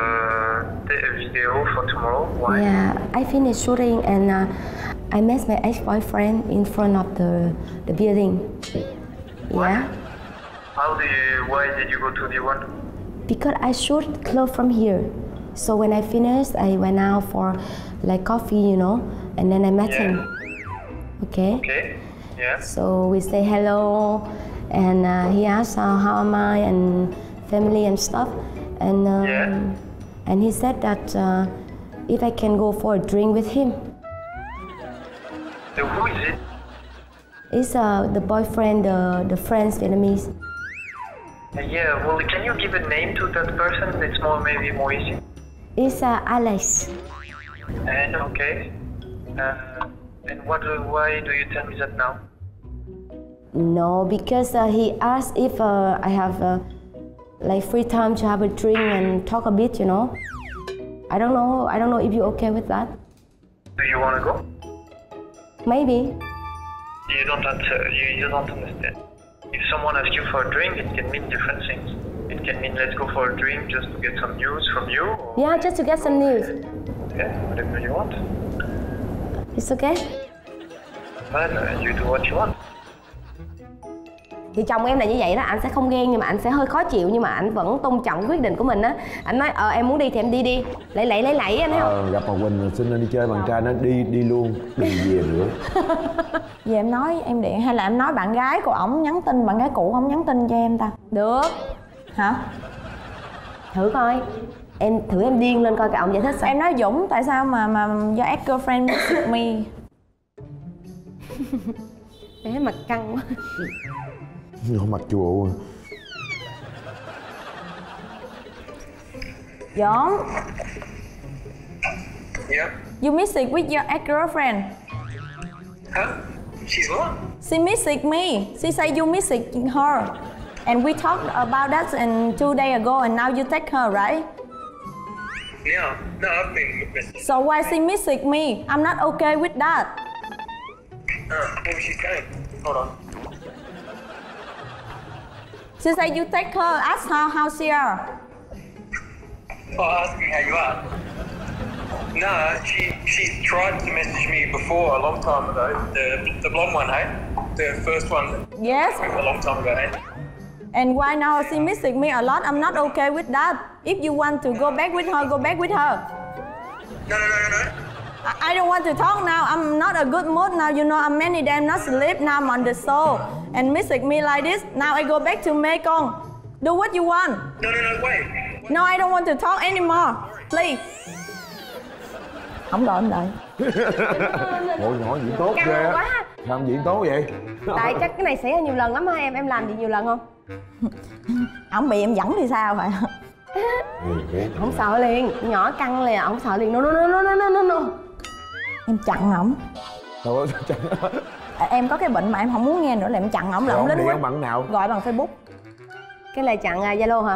video for tomorrow. Why? Yeah, I finished shooting and I met my ex-boyfriend in front of the building. Yeah. Why did you go to the one? Because I shoot close from here. So when I finished, I went out for like coffee, you know, and then I met him. Okay. Okay. Yeah. So we say hello, and he asked how am I and family and stuff, and and he said that if I can go for a drink with him. So who is it? It's the boyfriend, the friends Vietnamese. Yeah. Well, can you give a name to that person? It's maybe more easy. It's Alex. And okay. And why do you tell me that now? No, because he asked if I have like free time to have a drink and talk a bit, you know. I don't know if you're okay with that. Do you want to go? Maybe. You don't understand. If someone asks you for a drink, it can mean different things. It can mean let's go for a drink just to get some news from you. Or Yeah, just to get some news. yeah, whatever you want. It's okay. Well, you do what you want. Thì chồng em là như vậy đó, anh sẽ không ghen nhưng mà anh sẽ hơi khó chịu, nhưng mà anh vẫn tôn trọng quyết định của mình á. Anh nói em muốn đi thì em đi đi, lấy anh thấy không? Gặp bà Quỳnh xin lên đi chơi bạn trai, nó đi luôn, đừng về nữa. Giờ em nói em điện hay là em nói bạn gái của ổng nhắn tin, bạn gái cũ không nhắn tin cho em ta? Được. Hả? Thử coi. Em thử em điên lên coi cái ông giải thích sao. Em nói Dũng tại sao mà do ex-girlfriend message me. Bé mặt căng quá. Không mặt chùa. Dũng. Yeah. You miss it with your ex-girlfriend. Huh? She's what? She miss it me. She say you miss it her. And we talked about that and 2 days ago and now you take her, right? No, I've been missing. So why she miss it me? I'm not okay with that. What was she saying? Hold on. She say you take her, ask her how she are. Oh, ask me how you are. No, she tried to message me before a long time ago. The blonde one, hey? The first one. Yes. A long time ago, hey? And why now she missing me a lot? I'm not okay with that. If you want to go back with her, go back with her. No. I don't want to talk now. I'm not a good mood now. You know, I'm many days not sleep. Now I'm on the show. And missing me like this. Now I go back to Mekong. Do what you want. No, wait. No, I don't want to talk anymore. Please. Không gọi em đợi. Ôi nhỏ diễn tốt Căng ghê á. quá. Làm diễn tốt vậy? Tại chắc cái này xảy ra nhiều lần lắm hả em làm gì nhiều lần không? Ổng bị em dẫn thì sao vậy? Không sợ liền, nhỏ căng liền, ổng sợ liền. No. Em chặn ổng. Trời ơi, Em có cái bệnh mà em không muốn nghe nữa là em chặn ổng là ổng Gọi lính điện bằng nào? Gọi bằng Facebook. Cái này chặn Zalo hả?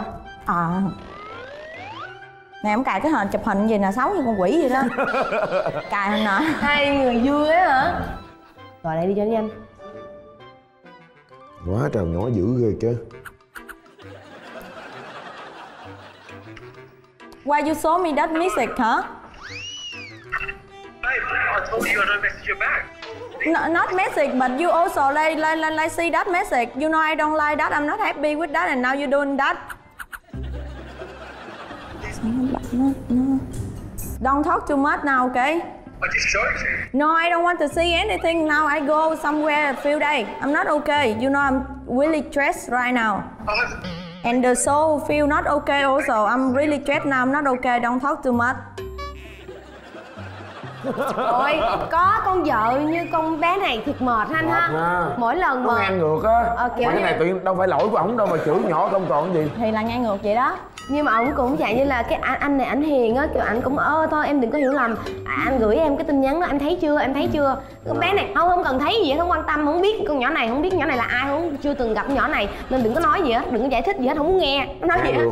Nè ổng cài cái hình chụp hình gì nè, xấu như con quỷ vậy đó. Cài hình nè. Hai người vui á hả? Gọi lại đi cho nhanh. Quá trời nhỏ dữ ghê chứ. Why you show me that message hả? Babe, I told you I don't message you back. No, not message, but you also like see that message. You know I don't like that. I'm not happy with that, and now you're doing that. Don't talk too much now, okay? I just showed you. No, I don't want to see anything now. I go somewhere a few days. I'm not okay. You know I'm really stressed right now. And the soul feel not okay also. I'm really stressed now. I'm not okay. Don't talk too much. Ôi, có con vợ như con bé này thiệt mệt anh ha. Mỗi lần Nó mà ngang ngược á. kiểu Mà cái như... này tự nhiên đâu phải lỗi của ổng đâu mà chửi nhỏ không còn gì. Thì là ngang ngược vậy đó. Nhưng mà ổng cũng dạng như là cái anh này ảnh hiền á, kiểu ảnh cũng thôi em đừng có hiểu lầm. Anh gửi em cái tin nhắn đó, em thấy chưa? Con bé này không cần thấy gì hết, không quan tâm, không biết con nhỏ này, không biết nhỏ này là ai, không chưa từng gặp con nhỏ này nên đừng có nói gì hết, đừng có giải thích gì hết, không muốn nghe. Nó nói gì hết.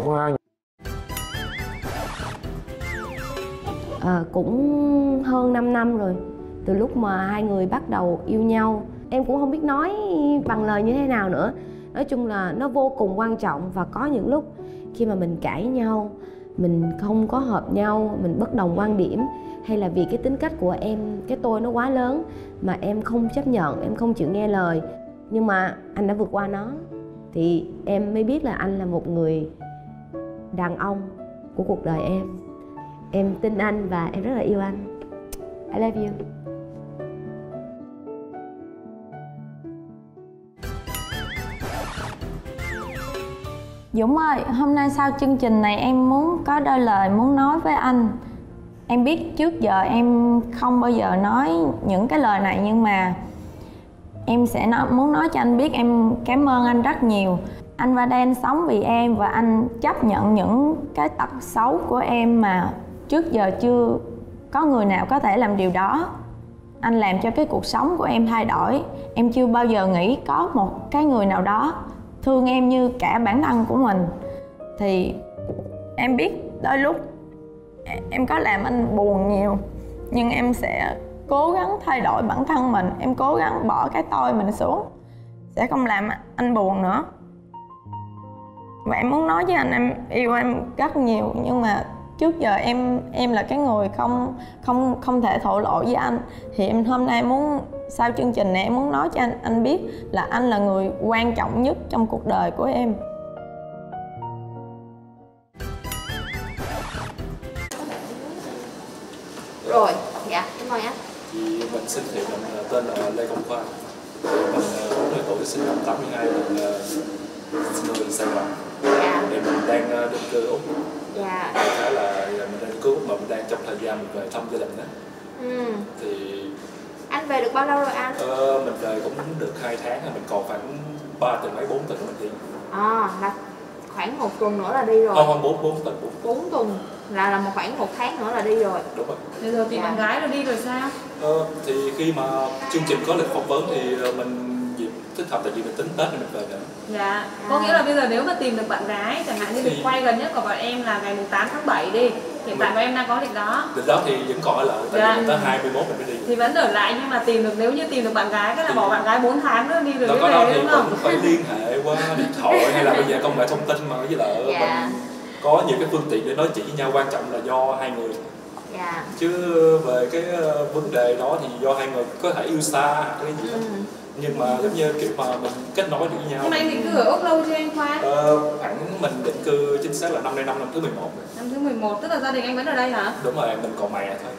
Cũng hơn 5 năm rồi từ lúc mà hai người bắt đầu yêu nhau. Em cũng không biết nói bằng lời như thế nào nữa. Nói chung là nó vô cùng quan trọng. Và có những lúc khi mà mình cãi nhau, mình không có hợp nhau, mình bất đồng quan điểm, hay là vì cái tính cách của em, cái tôi nó quá lớn mà em không chấp nhận, em không chịu nghe lời, nhưng mà anh đã vượt qua nó, thì em mới biết là anh là một người đàn ông của cuộc đời em. Em tin anh và em rất là yêu anh. I love you. Dũng ơi, hôm nay sau chương trình này em muốn có đôi lời muốn nói với anh. Em biết trước giờ em không bao giờ nói những cái lời này, nhưng mà em sẽ muốn nói cho anh biết em cảm ơn anh rất nhiều. Anh và Dan sống vì em và anh chấp nhận những cái tật xấu của em mà trước giờ chưa có người nào có thể làm điều đó. Anh làm cho cái cuộc sống của em thay đổi. Em chưa bao giờ nghĩ có một cái người nào đó thương em như cả bản thân của mình. Thì em biết đôi lúc em có làm anh buồn nhiều, nhưng em sẽ cố gắng thay đổi bản thân mình. Em cố gắng bỏ cái tôi mình xuống, sẽ không làm anh buồn nữa. Và em muốn nói với anh em yêu em rất nhiều, nhưng mà trước giờ em là cái người không thể thổ lộ với anh. Thì em hôm nay muốn sau chương trình này em muốn nói cho anh biết là anh là người quan trọng nhất trong cuộc đời của em. Rồi, dạ, cảm ơn anh. Thì mình xin thì mình tên là Lê Công Khoa. Mình 40 tuổi, sinh năm 82, mình sinh người Sài Gòn. Dạ. Thì mình đang định cư Úc. Dạ. Đại khái là mình đang cư Úc mà mình đang trong thời gian mình về thăm gia đình đó. Thì Anh về được bao lâu rồi anh? mình về cũng được 2 tháng, mình còn khoảng 3 tuần mấy 4 tuần mình đi. Là khoảng 1 tuần nữa là đi rồi. Không, 4 tuần. 4 tuần. Là khoảng 1 tháng nữa là đi rồi. Đúng rồi. Bây giờ tìm Dạ. bạn gái rồi đi rồi sao? Thì khi mà chương trình có lịch phỏng vấn thì mình thích hợp, tại vì mình tính Tết thì mình về nữa. Dạ. Có nghĩa là bây giờ nếu mà tìm được bạn gái, chẳng hạn như lịch quay gần nhất của bọn em là ngày 8 tháng 7 đi. Hiện tại bọn em đang có lịch đó. Lịch đó thì vẫn còn ở lại, tại Dạ. vì tới 21 mình mới đi. Thì vẫn ở lại, nhưng mà nếu như tìm được bạn gái cái là bỏ bạn gái 4 tháng nữa đi rồi Nó mới có đó về thì đúng không? cũng phải liên hệ qua điện thoại hay là bây giờ công nghệ thông tin mà, với lại Dạ. mình có nhiều cái phương tiện để nói chuyện với nhau, quan trọng là do hai người. Dạ. Chứ về cái vấn đề đó thì do hai người có thể yêu xa hoặc cái gì đó. Nhưng mà giống như kiểu mà mình kết nối được với nhau. Nhưng mà anh định cư ở Úc lâu chưa anh Khoa? Khoảng mình định cư chính xác là năm nay năm thứ 11 rồi. Năm thứ 11, tức là gia đình anh vẫn ở đây hả? Đúng rồi, mình còn mẹ thôi.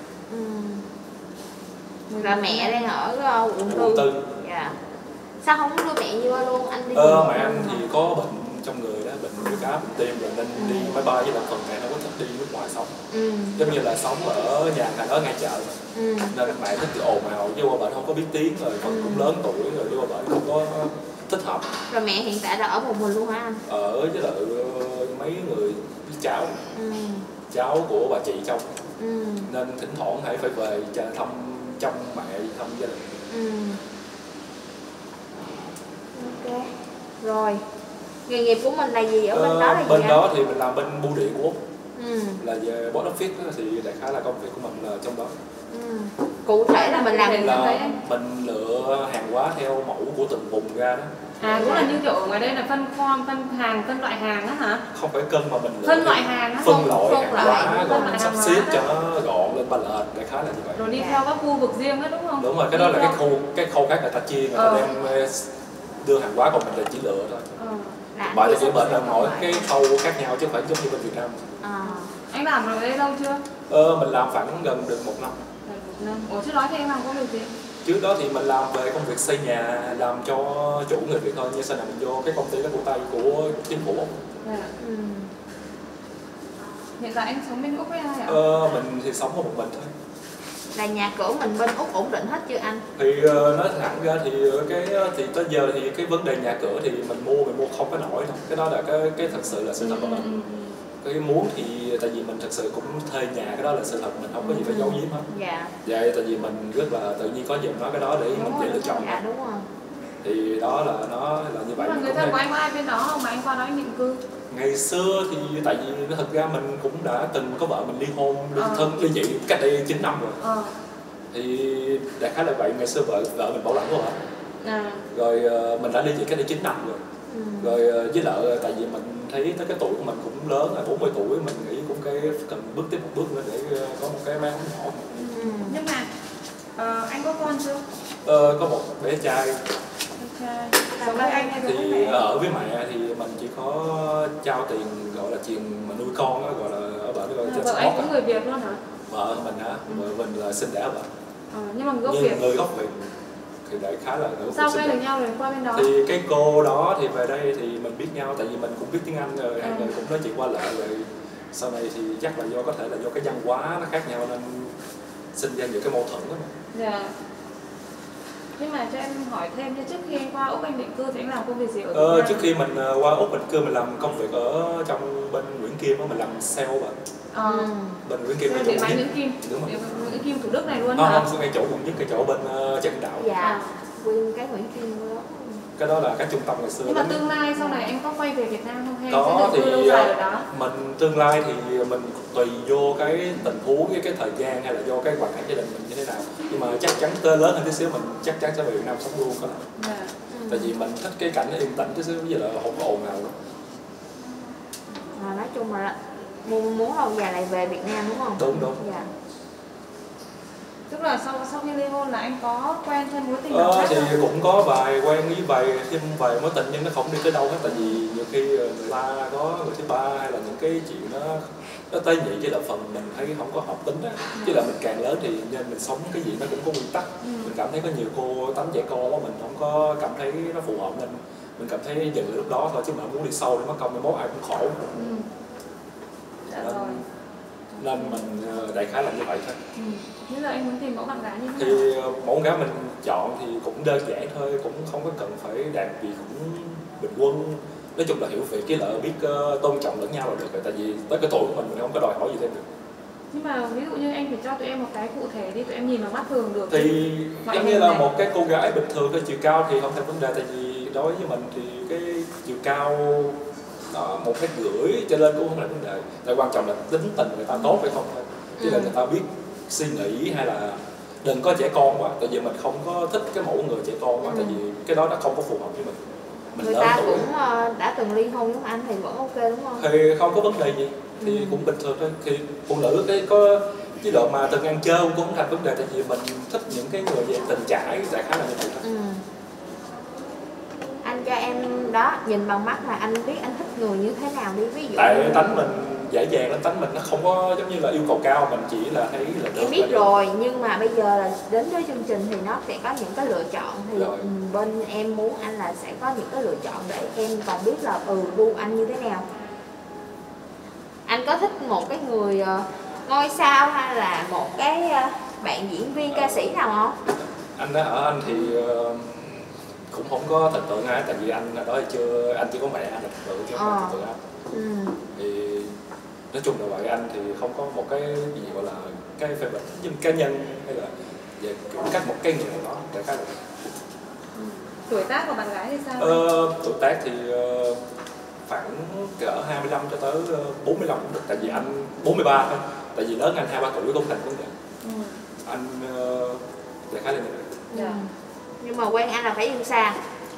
Và mẹ đang ở quận Quận 4. Tư. Dạ. Sao không đưa mẹ vô luôn, anh đi? Mẹ anh thì có bệnh trong người đó, bệnh huyết áp, bệnh tim rồi nên đi máy bay, với lại phần mẹ nó có thích đi nước ngoài sống. Giống như là sống ở nhà hàng ở ngay chợ mà. Nên mẹ thích ồn ào, với qua bệnh không có biết tiếng rồi, phần cũng lớn tuổi rồi, đi qua bệnh không có thích hợp. Rồi mẹ hiện tại là ở một mình luôn hả anh? Ở với lại mấy người cháu, cháu của bà chị trong. Nên thỉnh thoảng phải về thăm trong mẹ, thăm gia đình. Ok. Rồi. Nghề nghiệp của mình là gì ở bên đó là gì bên anh? đó thì mình làm bên bưu điện của Úc. Là về box office thì đại khái là công việc của mình là trong đó. Cụ thể là mình làm là mình lựa hàng hóa theo mẫu của từng vùng ra đó. À, cũng là như kiểu ở ngoài đây là phân kho, phân hàng, phân loại hàng á hả? Không phải cân mà mình lựa phân loại hàng á, phân loại hàng hóa, rồi mình hàng sắp hóa xếp đó. cho nó gọn lên pallet, đại khái là như vậy. Rồi đi theo các khu vực riêng á đúng không? Đúng rồi, cái đó là cái khâu khác người ta chia, người ta đem đưa hàng hóa, còn mình là chỉ lựa thôi. Bởi vì bên là mỗi cái khâu khác nhau chứ không phải giống như bên Việt Nam. Anh làm ở đây lâu chưa? Mình làm khoảng gần được 1 năm. Ủa chứ nói thì em làm công việc gì? Trước đó thì mình làm về công việc xây nhà, làm cho chủ người Việt thôi, nhưng sau này mình vô cái công ty đó của Tây của chính phủ. Hiện tại anh sống bên Úc với ai ạ? Mình thì sống ở một mình thôi. Là nhà cửa mình bên Úc ổn định hết chưa anh? Thì nói thẳng ra thì thì tới giờ thì cái vấn đề nhà cửa thì mình mua không có nổi đâu. Cái đó là cái thật sự là sự thật của mình. Cái muốn thì tại vì mình thật sự cũng thuê nhà, cái đó là sự thật, mình không có gì phải giấu giếm hết. Dạ. Vậy tại vì mình rất là tự nhiên có gì nói cái đó để mình dễ lựa chọn. Dạ đúng rồi. Thì đó là nó là như vậy. Nhưng mà người thân của anh có ai bên đó không mà anh qua đó anh định cư? Ngày xưa thì tại vì thật ra mình cũng đã từng có vợ mình ly hôn, ly dị cách đây 9 năm rồi. Thì đại khái là vậy, ngày xưa vợ mình bảo lãnh rồi hả? Rồi mình đã ly dị cách đây 9 năm rồi. Rồi với lại tại vì mình thấy tới cái tuổi của mình cũng lớn, là 40 tuổi, mình nghĩ cũng cần bước tiếp một bước nữa để có một cái mái ấm nhỏ. Nhưng mà anh có con chưa? Có một bé trai. Sống với anh hay sống với Thì mẹ? ở với mẹ thì mình chỉ có trao tiền gọi là tiền mà nuôi con đó, gọi là ở bển gọi là Vợ anh cũng người Việt luôn hả? Vợ mình hả? Vợ mình là sinh đẻ vợ. Nhưng mà gốc Việt. Người gốc Việt thì đại khái là người sao quen được nhau rồi qua bên đó? Thì cái cô đó thì về đây thì mình biết nhau, tại vì mình cũng biết tiếng Anh rồi, hai người cũng nói chuyện qua lại rồi. Sau này thì chắc là có thể là do cái văn hóa nó khác nhau nên sinh ra những cái mâu thuẫn đó mà. Dạ. Nhưng mà cho em hỏi thêm, như trước khi anh qua Úc anh định cư thì anh làm công việc gì ở Việt Nam? Trước khi mình qua Úc định cư mình làm công việc ở trong bên Nguyễn Kim đó, mình làm sale mà. Bên Nguyễn Kim, điện máy Nguyễn Kim. Đúng rồi. Nguyễn Kim Thủ Đức này luôn hả? Không, ngay chỗ quận nhất, cái chỗ bên Trần Đạo. Dạ. Nguyên cái Nguyễn Kim đó. Cái đó là cái trung tâm ngày xưa. Nhưng mà tương lai sau này anh có quay về Việt Nam không hay có sẽ định cư lâu dài ở đó? Mình tương lai thì mình tùy vô cái tình huống với cái thời gian hay là do cái hoàn cảnh gia đình mình như thế nào. Nhưng mà chắc chắn tới lớn hơn tí xíu mình chắc chắn sẽ về Việt Nam sống luôn có lẽ. Tại vì mình thích cái cảnh yên tĩnh tí xíu, với lại không ồn nào đó. Nói chung là muốn lâu dài lại về Việt Nam đúng không? Đúng. Dạ. Tức là sau khi ly hôn là anh có quen thêm mối tình nào khác thì không? cũng có vài quen với thêm vài mối tình nhưng nó không đi tới đâu hết, tại vì nhiều khi người ta có người thứ ba hay là những cái chuyện nó tế nhị, chỉ là phần mình thấy không có hợp tính á. Chứ là mình càng lớn thì nên mình sống cái gì nó cũng có nguyên tắc. Mình cảm thấy có nhiều cô tánh trẻ con đó mình không có cảm thấy nó phù hợp nên mình cảm thấy dừng lúc đó thôi, chứ mình không muốn đi sâu để mất công mai mốt ai cũng khổ. Nên mình đại khái là như vậy thôi. Bây giờ anh muốn tìm mẫu bạn gái như thế thì nào? mẫu gái mình chọn thì cũng đơn giản thôi, cũng không có cần phải đạt gì cũng bình quân, nói chung là hiểu việc cái lợi biết tôn trọng lẫn nhau là được rồi, tại vì tới cái tuổi của mình không có đòi hỏi gì thêm được. Nhưng mà ví dụ như em phải cho tụi em một cái cụ thể đi, tụi em nhìn vào mắt thường được. Thì giống như là một cái cô gái bình thường thôi, chiều cao thì không thành vấn đề, tại vì đối với mình thì cái chiều cao 1,5 m cho lên cũng không là vấn đề. Tại quan trọng là tính tình người ta tốt hay không thôi, chứ là người ta biết suy nghĩ, hay là đừng có trẻ con quá, tại vì mình không có thích cái mẫu người trẻ con quá, tại vì cái đó nó không có phù hợp với mình. Người ta cũng đã từng ly hôn giống anh thì vẫn ok đúng không? Thì không có vấn đề gì, thì cũng bình thường thôi. Thì phụ nữ cái có chế độ mà từng ăn chơi cũng không thành vấn đề, tại vì mình thích những cái người về tình trải, đại khái là như vậy thôi. Anh cho em đó, nhìn bằng mắt là anh biết anh thích người như thế nào đi, ví dụ tại tánh mình dễ dàng lắm, tánh mình nó không có giống như là yêu cầu cao, mình chỉ là thấy là được. Em biết rồi, nhưng mà bây giờ là đến với chương trình thì nó sẽ có những cái lựa chọn, thì bên em muốn anh là sẽ có những cái lựa chọn để em còn biết là gu anh như thế nào. Anh có thích một cái người ngôi sao hay là một cái bạn diễn viên ca sĩ nào không? Anh đó ở anh thì cũng không có thần tượng ai, tại vì anh đó thì chưa, anh chỉ có mẹ anh là thần tượng chứ không phải thần tượng anh. Thì nói chung là vậy, anh thì không có một cái gì gọi là cái phê bình nhưng cá nhân hay là về kiểu cách một cái người nào đó, đại khái là tuổi tác của bạn gái thì sao? Tuổi tác thì khoảng cỡ 25 cho tới 45 cũng được, tại vì anh 43 thôi, tại vì lớn anh 2-3 tuổi cũng thành vấn đề. Anh đại khái là như vậy. Nhưng mà quen anh là phải yêu xa.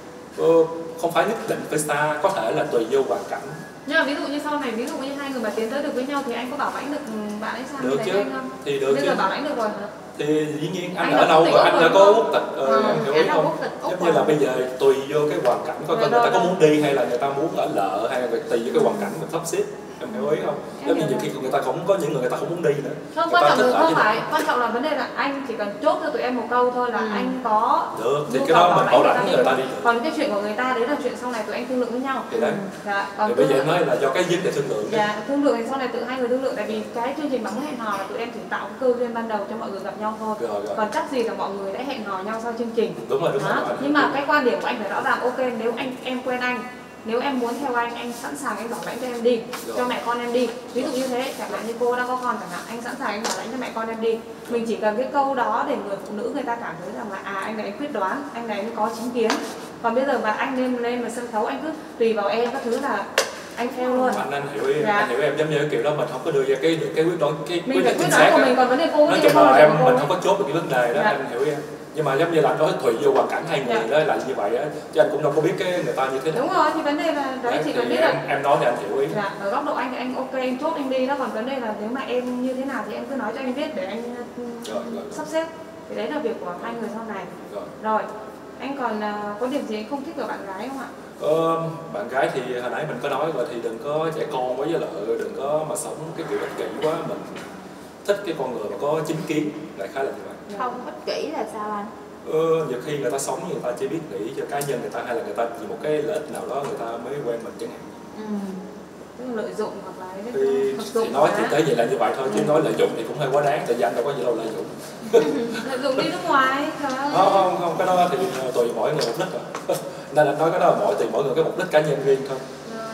Không phải nhất định phải xa, có thể là tùy vô hoàn cảnh. Nhưng mà ví dụ như sau này, ví dụ như hai người mà tiến tới được với nhau thì anh có bảo lãnh được bạn ấy sang được chứ không? Thì được. Bây giờ bảo lãnh được rồi hả? Thì dĩ nhiên anh ở đâu rồi, anh đã có quốc tịch, hiểu ý không? Giống như là bây giờ tùy vô cái hoàn cảnh, coi người ta có muốn đi hay là người ta muốn ở lợ, hay là tùy vô cái hoàn cảnh mình sắp xếp. Em hiểu ý không? Giống như nhiều khi người ta không có, những người ta không muốn đi nữa. Không, quan trọng không phải, quan trọng là vấn đề là anh chỉ cần chốt cho tụi em một câu thôi là anh có được, thì cái đó mình bảo lãnh người ta đi. Còn cái chuyện của người ta đấy là chuyện sau này tụi anh thương lượng với nhau. Thì đấy. Còn thì bây giờ em nói là do cái vấn đề thương lượng. Dạ, thương lượng thì sau này tự hai người thương lượng, tại vì cái chương trình bấm hẹn hò là tụi em chỉ tạo cái cơ duyên ban đầu cho mọi người gặp nhau thôi. Rồi. Còn chắc gì là mọi người đã hẹn hò nhau sau chương trình. Đúng rồi. Nhưng mà cái quan điểm của anh phải rõ ràng, ok, nếu em quen anh, nếu em muốn theo anh sẵn sàng anh bảo lãnh cho em đi, cho mẹ con em đi. Ví dụ như thế, chẳng hạn như cô đã có con chẳng hạn, anh sẵn sàng anh bảo lãnh cho mẹ con em đi. Mình chỉ cần cái câu đó để người phụ nữ người ta cảm thấy rằng là anh này anh quyết đoán, anh này anh có chính kiến. Còn bây giờ mà anh nên lên mà sân khấu anh cứ tùy vào em các thứ là anh theo luôn. Anh hiểu em, anh hiểu em, giống như cái kiểu đó mình không có đưa ra cái quyết đoán, cái mình quyết định chính xác của mình, còn vấn đề cô nói chung là mình không có chốt được cái vấn đề đó, anh hiểu em. Nhưng mà giống như là nói tùy vô hoàn cảnh hai người đó là như vậy á, chứ anh cũng đâu có biết cái người ta như thế nào. Đúng rồi, thì vấn đề là đấy, chỉ cần biết là em nói thì anh hiểu ý. Dạ, ở góc độ anh thì anh ok, anh chốt anh đi đó, còn vấn đề là nếu mà em như thế nào thì em cứ nói cho anh biết để anh sắp xếp. Thì đấy là việc của hai người sau này. Rồi, anh còn có điểm gì anh không thích ở bạn gái không ạ? Bạn gái thì hồi nãy mình có nói rồi, thì đừng có trẻ con quá, với lại đừng có mà sống cái kiểu ích kỷ quá, mình thích cái con người mà có chính kiến, đại khái là như vậy. Không ích kỷ là sao anh? Nhiều khi người ta sống người ta chỉ biết nghĩ cho cá nhân người ta, hay là người ta vì một cái lợi ích nào đó người ta mới quen mình chẳng hạn. Lợi dụng hoặc là thì nói thì tới vậy là như vậy thôi, chứ nói lợi dụng thì cũng hơi quá đáng, tại vì anh đâu có gì đâu lợi dụng. Lợi dụng đi nước ngoài. Không, cái đó thì tùy mỗi người mục đích rồi. Nên anh nói cái đó là tùy mỗi người cái mục đích cá nhân riêng thôi. Rồi.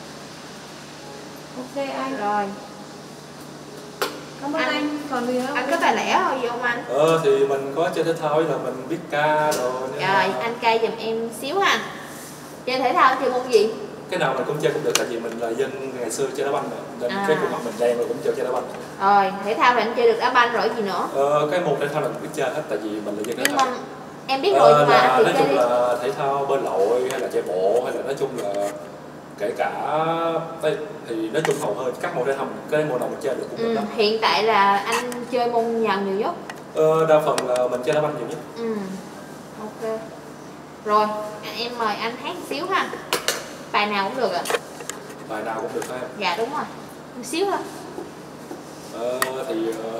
Ok anh. Rồi. Cảm ơn anh. Còn gì nữa? Anh có tài lẻ thôi gì không anh? Thì mình có chơi thể thao là mình biết ca rồi. Rồi, anh ca giùm em xíu ha. Chơi thể thao chơi môn gì? Cái nào mình cũng chơi cũng được, tại vì mình là dân ngày xưa chơi đá banh rồi, nên cái khuôn mặt mình đen rồi cũng chơi đá banh. Rồi, thể thao thì anh chơi được đá banh rồi gì nữa? Cái môn thể thao là mình biết chơi hết, tại vì mình là dân thể thao. Nhưng mà em biết rồi, nhưng mà anh nói chung là thể thao bơi lội hay là chạy bộ, hay là nói chung là kể cả thì nói chung hầu hơi các môn thể thao cái môn nào mình chơi được cũng được đó. Hiện tại là anh chơi môn nào nhiều nhất? Đa phần là mình chơi đá banh nhiều nhất. Ok. Rồi, em mời anh hát một xíu ha. Bài nào cũng được ạ. Bài nào cũng được phải không? Dạ đúng rồi. Một xíu thôi. Thì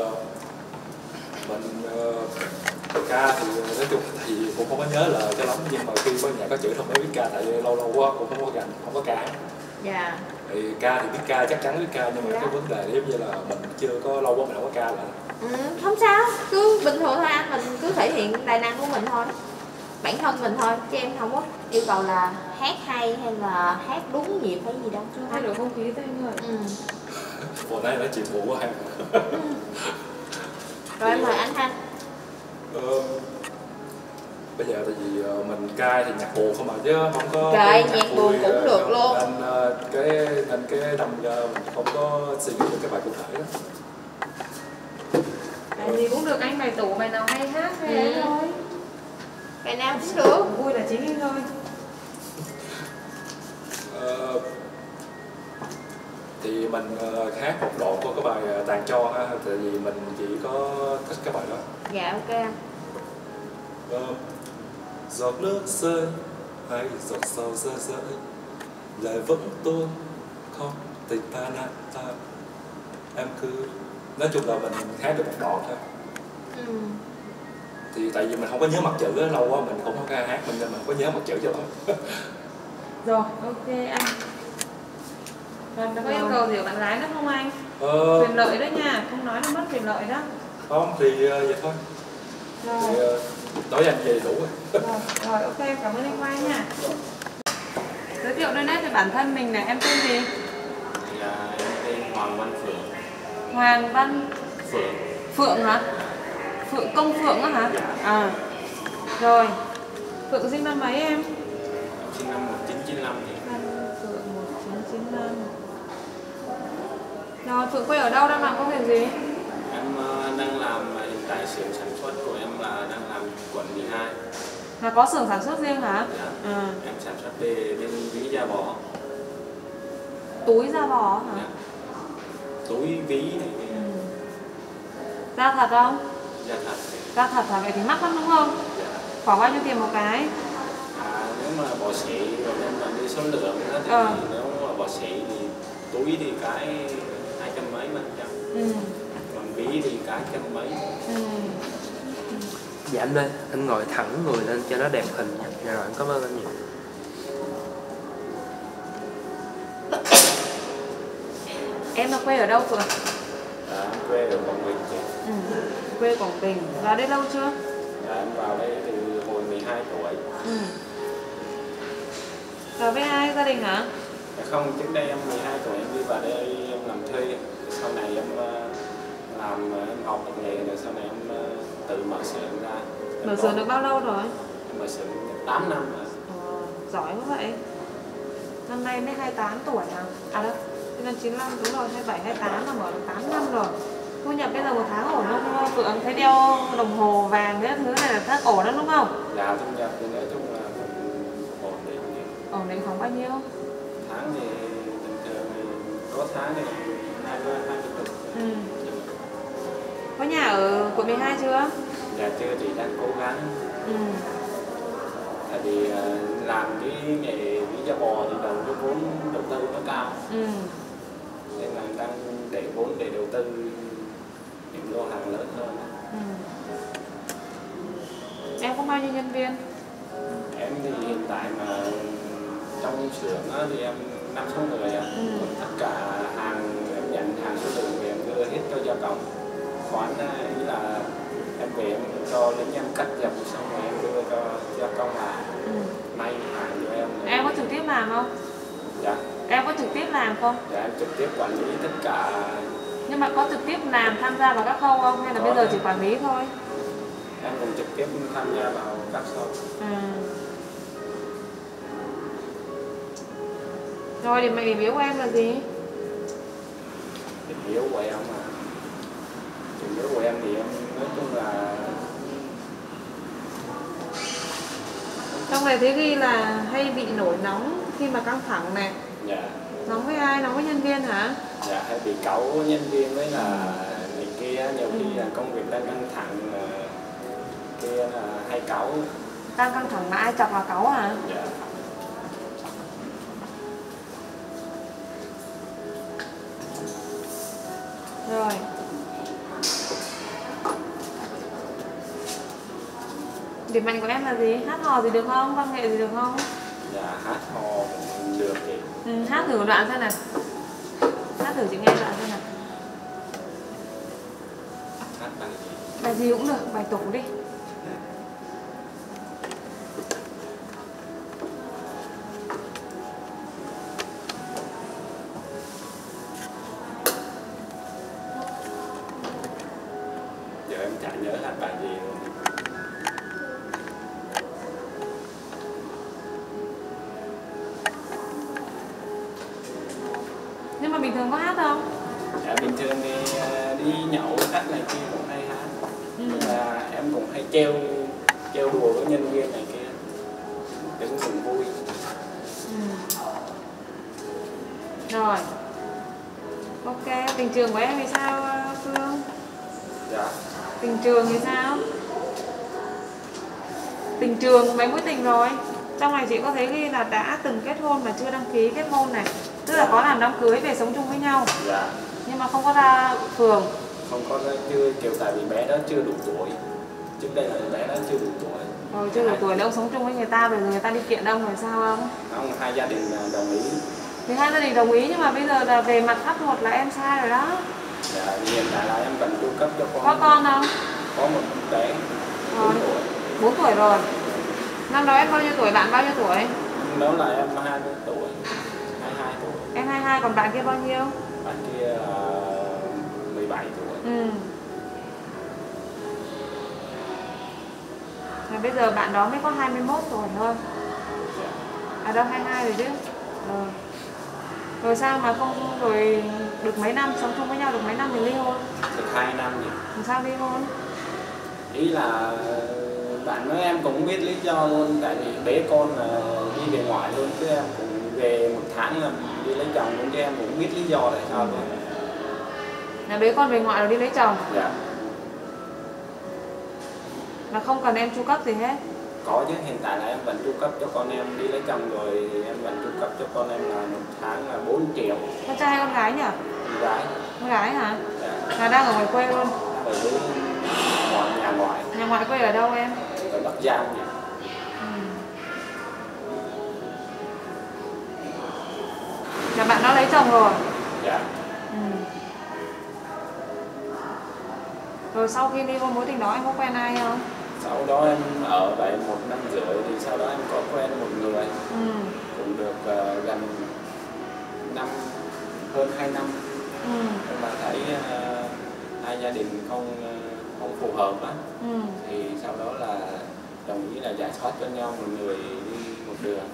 mình ca thì nói chung thì cũng không có nhớ là cho lắm, nhưng mà khi có nhà có chữ không mới biết ca, tại vì lâu lâu quá cũng không có ca. Dạ. Thì ca thì biết ca, chắc chắn biết ca, nhưng mà cái vấn đề giống như là mình chưa có lâu quá mình không có ca lại. Không sao, cứ bình thường thôi anh, mình cứ thể hiện tài năng của mình thôi. bản thân mình thôi, chứ em không có yêu cầu là hát hay hay là hát đúng nhịp hay gì đâu. Chưa thay đổi không khí thôi anh ơi. Bữa nay nói chuyện buồn quá hay. Rồi em mời anh ha. Bây giờ tại vì mình cai thì nhạc buồn không mà chứ không có Trời, nhạc buồn cũng được luôn. Nên cái đâm ra mình không có suy nghĩ được cái bài cụ thể đó. Bài gì cũng được anh, bài tủ, bài nào hay hát hay ấy thôi. Bài nào cũng được. Vui là chính anh thôi. Thì mình hát một đoạn của cái bài Tàn Cho ha, tại vì mình chỉ có thích cái bài đó. Dạ ok. Giọt nước rơi hay giọt sầu rơi rơi lại vẫn tuôn không tình ta nát ta, em cứ nói chung là mình hát được một đoạn thôi. Thì tại vì mình không có nhớ mặt chữ đó, lâu quá mình không có ca hát mình nên mình không có nhớ mặt chữ cho lắm. Rồi ok anh. Còn có yêu cầu gì của bạn gái nữa không anh? Quyền lợi đó nha, không nói nó mất quyền lợi đó. Không thì vậy thôi. Rồi. Thì nói anh về đủ rồi. Rồi ok, cảm ơn anh Quang nha. Giới thiệu đôi nét về bản thân mình này, em tên gì? Dạ, em tên Hoàng Văn Phượng. Hoàng Văn Phượng. Phượng hả? Phượng Công Phượng á hả? À. Rồi. Phượng sinh năm mấy em? Sinh năm 1995 thì. Văn Phượng 1995. Rồi, Phượng quê ở đâu, đang làm công việc gì? Em đang làm hiện tại xưởng sản xuất của em là đang làm quận 12. Là có xưởng sản xuất riêng hả? Dạ. Em sản xuất bên ví da bò. Túi da bò hả? Dạ. Túi ví này. Da thật không? Da thật. Da thật hả? Vậy thì mắc lắm đúng không? Dạ. Khoảng bao nhiêu tiền một cái? Nếu mà bò sỉ rồi em là đi số lượng đó, thì nếu mà bò sỉ thì túi thì cái 200 mấy mà trăm. Còn ví thì cái 100 mấy. Dạ anh ơi, anh ngồi thẳng người lên cho nó đẹp hình nha. Dạ rồi, anh cảm ơn anh nhiều. Em là quê ở đâu Phượng? Em quê ở Quảng Bình chị. Quê Quảng Bình. Vào đây lâu chưa? Em vào đây từ hồi 12 tuổi. Vào với ai, gia đình hả? Không, trước đây em 12 tuổi em đi vào đây em làm thuê. Sau này em làm em học được nghề rồi sau này em tự mở xưởng ra. Mở xưởng được bao lâu rồi? Em mở xưởng 8 năm rồi. Giỏi quá vậy. Năm nay mới 28 tuổi à? À đâu, năm 95 đúng rồi, 27, 28 là mở được 8 năm rồi. Thu nhập bây giờ một tháng ổn không? Phượng thấy đeo đồng hồ vàng cái thứ này là rất ổn lắm đúng không? Dạ, thu nhập thì nói chung là ổn định. Ổn định khoảng bao nhiêu? Tháng thì bình thường thì có tháng thì 20 chục. Có nhà ở quận 12 chưa? Dạ chưa, chị đang cố gắng. Tại vì làm cái nghề ví da bò thì đầu cái vốn đầu tư nó cao. Nên là đang để vốn để đầu tư những lô hàng lớn hơn. Em có bao nhiêu nhân viên? Em thì hiện tại mà trong xưởng thì em 5-6 người ạ. Còn tất cả hàng em nhận hàng số lượng thì em đưa hết cho gia công. Khoán ý là em về em cho lính em cắt dập xong rồi em đưa cho gia công là may hàng cho em. Em có trực tiếp làm không? Dạ. Em có trực tiếp làm không? Dạ em trực tiếp quản lý tất cả. Nhưng mà có trực tiếp làm tham gia vào các khâu không? Hay là bây giờ chỉ quản lý thôi? Em cũng trực tiếp tham gia vào các khâu. Rồi điểm yếu của em là gì? Điểm yếu của em mà. Điểm yếu của em thì em nói chung là Trong này thấy ghi là hay bị nổi nóng khi mà căng thẳng này. Dạ. Nóng với ai? Nóng với nhân viên hả? Dạ, hay bị cáu nhân viên với là người kia, nhiều khi là công việc đang căng thẳng kia là hay cáu. Đang căng thẳng mà ai chọc là cáu hả? Dạ. Rồi. Điểm mạnh của em là gì? Hát hò gì được không? Văn nghệ gì được không? Dạ, hát hò cũng được thì. Hát thử một đoạn xem nào. Hát thử chị nghe đoạn xem nào. Hát bài gì? Bài gì cũng được, bài tủ đi. bình thường có hát không? Dạ, bình thường thì đi nhậu khách này kia cũng hay hát. Nhưng mà em cũng hay trêu đùa với nhân viên này kia, đứng cũng vui. Rồi. Ok, tình trường của em thì sao Phương? Dạ. Tình trường thì sao? Tình trường mấy mối tình rồi. Trong này chị có thấy ghi là đã từng kết hôn mà chưa đăng ký kết hôn này. Tức là có làm đám cưới về sống chung với nhau. Dạ. Nhưng mà không có ra phường. Không có ra, chưa kiểu tại vì bé đó chưa đủ tuổi. Trước đây là bé đó chưa đủ tuổi. Chưa đủ tuổi đâu sống chung với người ta rồi người ta đi kiện ông rồi sao không? Không, hai gia đình đồng ý. Thì hai gia đình đồng ý nhưng mà bây giờ là về mặt pháp luật là em sai rồi đó. Dạ, hiện tại là em vẫn chu cấp cho con. Có con không? Có một bé 4 tuổi. 4 tuổi rồi. Năm đó em bao nhiêu tuổi, bạn bao nhiêu tuổi? Đó là em 20 tuổi, 22 tuổi. Em 22, còn bạn kia bao nhiêu? Bạn kia 17 tuổi. Và bây giờ bạn đó mới có 21 tuổi thôi. À đâu 22 rồi chứ. Rồi sao mà không rồi được mấy năm, sống chung với nhau được mấy năm thì ly hôn? Được 2 năm rồi. Làm sao ly hôn? Ý là bạn nói em cũng biết lý do luôn, tại vì bé con là đi về ngoại luôn, chứ em cũng về 1 tháng là đi lấy chồng luôn, chứ em cũng biết lý do tại sao luôn. Là bé con về ngoại rồi đi lấy chồng? Dạ. Là không cần em chu cấp gì hết? Có chứ, hiện tại là em vẫn chu cấp cho con em đi lấy chồng rồi, em vẫn chu cấp cho con em là 1 tháng là 4 triệu. Con trai hay con gái nhỉ? Con gái. Con gái hả? Dạ. Là đang ở ngoài quê luôn? Ở dưới nhà ngoại. Nhà ngoại quê ở đâu em? Ở Bắc Giang nhỉ? Là bạn đó lấy chồng rồi? Dạ. Rồi sau khi đi qua mối tình đó em có quen ai không? Sau đó em ở vậy 1 năm rưỡi thì sau đó em có quen một người. Cũng được gần hơn 2 năm. Nhưng mà thấy hai gia đình không phù hợp á. Thì sau đó là đồng ý là giải thoát cho nhau, một người đi một đường.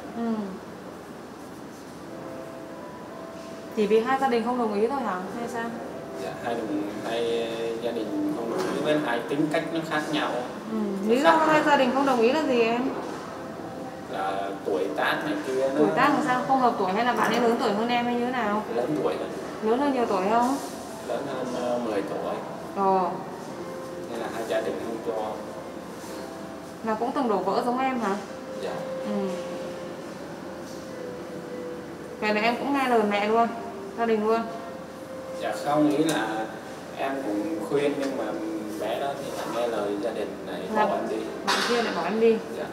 Chỉ vì hai gia đình không đồng ý thôi hả? Hay sao? Dạ, hai gia đình không đồng ý với hai tính cách nó khác nhau. Lý do hai gia đình không đồng ý là gì em? Là tuổi tác này kia. Tuổi tác làm sao? Không hợp tuổi hay là bạn ấy lớn tuổi hơn em hay như thế nào? Lớn tuổi hơn. Lớn hơn nhiều tuổi không? Lớn hơn 10 tuổi. Nên là hai gia đình không cho. Là cũng từng đổ vỡ giống em hả? Dạ. Vậy là em cũng nghe lời mẹ luôn, gia đình luôn? Dạ không, nghĩ là em cũng khuyên nhưng mà bé đó thì là nghe lời gia đình này bỏ em đi. Bạn kia lại bỏ em đi? Dạ.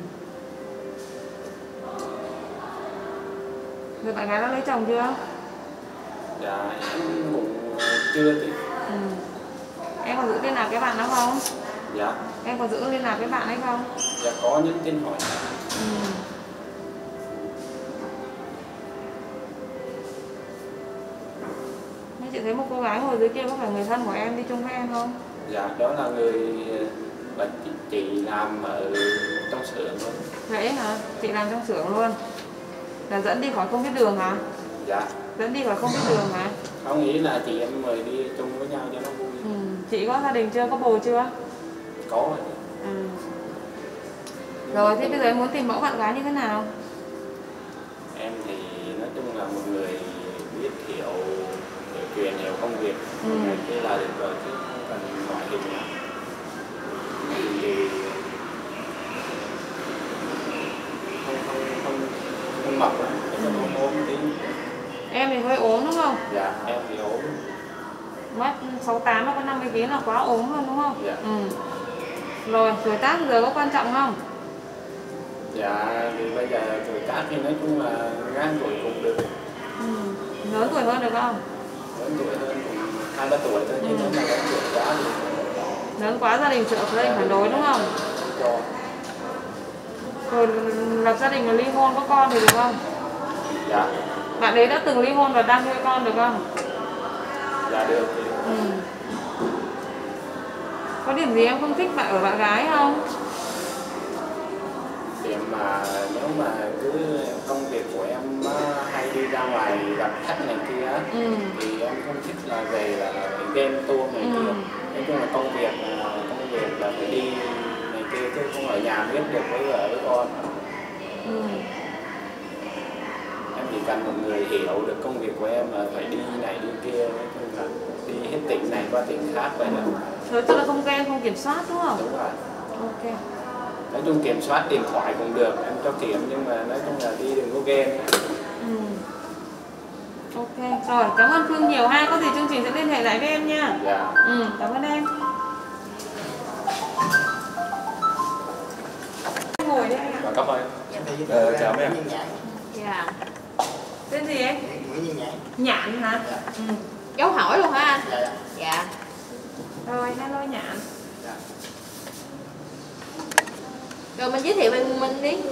Rồi bạn gái đã lấy chồng chưa? Dạ em cũng chưa thì. Em còn giữ liên lạc với bạn đó không? Dạ. Em còn giữ liên lạc với bạn ấy không? Dạ có nhắn tin hỏi. Chị thấy một cô gái ngồi dưới kia có phải người thân của em đi chung với em không? Dạ, đó là người chị làm ở trong xưởng luôn. Vậy hả? Chị làm trong xưởng luôn? Là dẫn đi khỏi không biết đường hả? Dạ. Dẫn đi khỏi không biết đường hả? Không, nghĩ là chị em mời đi chung với nhau cho nó vui. Chị có gia đình chưa? Có bồ chưa? Có rồi. Rồi, thế bây giờ em muốn tìm mẫu bạn gái như thế nào? Em thì nói chung là một người biết hiểu chuyện, hiểu công việc. Này kia là được rồi, chứ không cần ngoại hình nữa. Thì không mập lắm, không ốm tí. Em thì hơi ốm đúng không? Dạ, em thì ốm. Mất 68 nó có 50 kg là quá ốm luôn đúng không? Dạ. Rồi, tuổi tác giờ có quan trọng không? Dạ, thì bây giờ tuổi tác thì nói chung là ngang tuổi cũng được. Lớn tuổi hơn được không? Lớn tuổi hơn cũng 2-3 tuổi thôi, nhưng nếu mà lớn tuổi quá thì lớn quá gia đình trợ gia đình phản đối đúng không? Cho. Rồi lập gia đình rồi ly hôn có con thì được không? Dạ. Bạn ấy đã từng ly hôn và đang nuôi con được không? Dạ được. Có điểm gì em không thích ở bạn gái không? Điểm mà nếu mà cứ công việc của em hay đi ra ngoài gặp khách này kia thì em không thích là về là phải game tour này kia. Nói chung là công việc là phải đi này kia chứ không ở nhà biết được với vợ với con. Em chỉ cần một người hiểu được công việc của em là phải đi này đi kia, nói chung là đi hết tỉnh này qua tỉnh khác vậy đó. Rồi tức là không ghen, không kiểm soát đúng không? Đúng rồi. Ok. Nói chung kiểm soát điện thoại cũng được, em cho kiểm, nhưng mà nói chung là đi đừng có game. Ok, rồi cảm ơn Phương nhiều ha, có gì chương trình sẽ liên hệ lại với em nha. Dạ. Cảm ơn em. Ngồi đây anh ạ. Cảm ơn. Chào em. Dạ. Tên gì em? Nguyễn Như Nhạn. Nhạn hả? Dạ. Dấu hỏi luôn hả anh? Dạ. Dạ. Rồi, hello Nhạn. Dạ. Rồi mình giới thiệu về mình đi.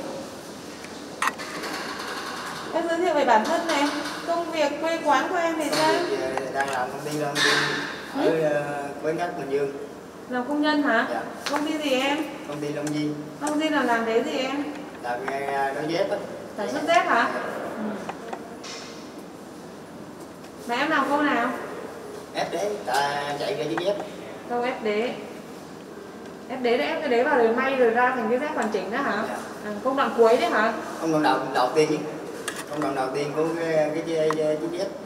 Em giới thiệu về bản thân này, công việc quê quán của em thì sao? Đang làm công ty Long Duyên ở Quế Ngắt, Bình Dương. Làm công nhân hả? Dạ. Công ty gì em? Công ty Long Duyên. Công ty làm cái gì em? Làm đôi dép á. Sản xuất dép hả? Mà em làm câu nào? Ép đế, ta chạy ra chiếc dép. Câu ép đế. Ép cái đế vào rồi may rồi ra thành cái dép hoàn chỉnh đó hả? Dạ. Công đoạn cuối đấy hả? Công đoạn đầu tiên chứ. Công đoạn đầu tiên của cái chiếc dép.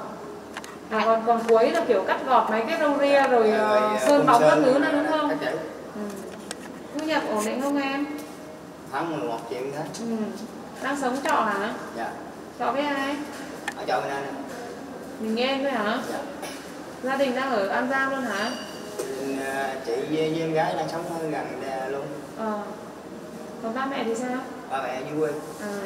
Còn cuối là kiểu cắt gọt mấy cái râu ria rồi sơn bóng các thứ nữa đúng không? Thu nhập ổn định không em? Tháng 11 triệu thế. Đang sống trọ hả? Dạ. Trọ với ai? Ở trọ bên anh. Mình nghe thôi hả? Dạ. Gia đình đang ở An Giang luôn hả? Chị với em gái đang sống ở gần đây luôn. Còn ba mẹ thì sao? Ba mẹ dưới quê.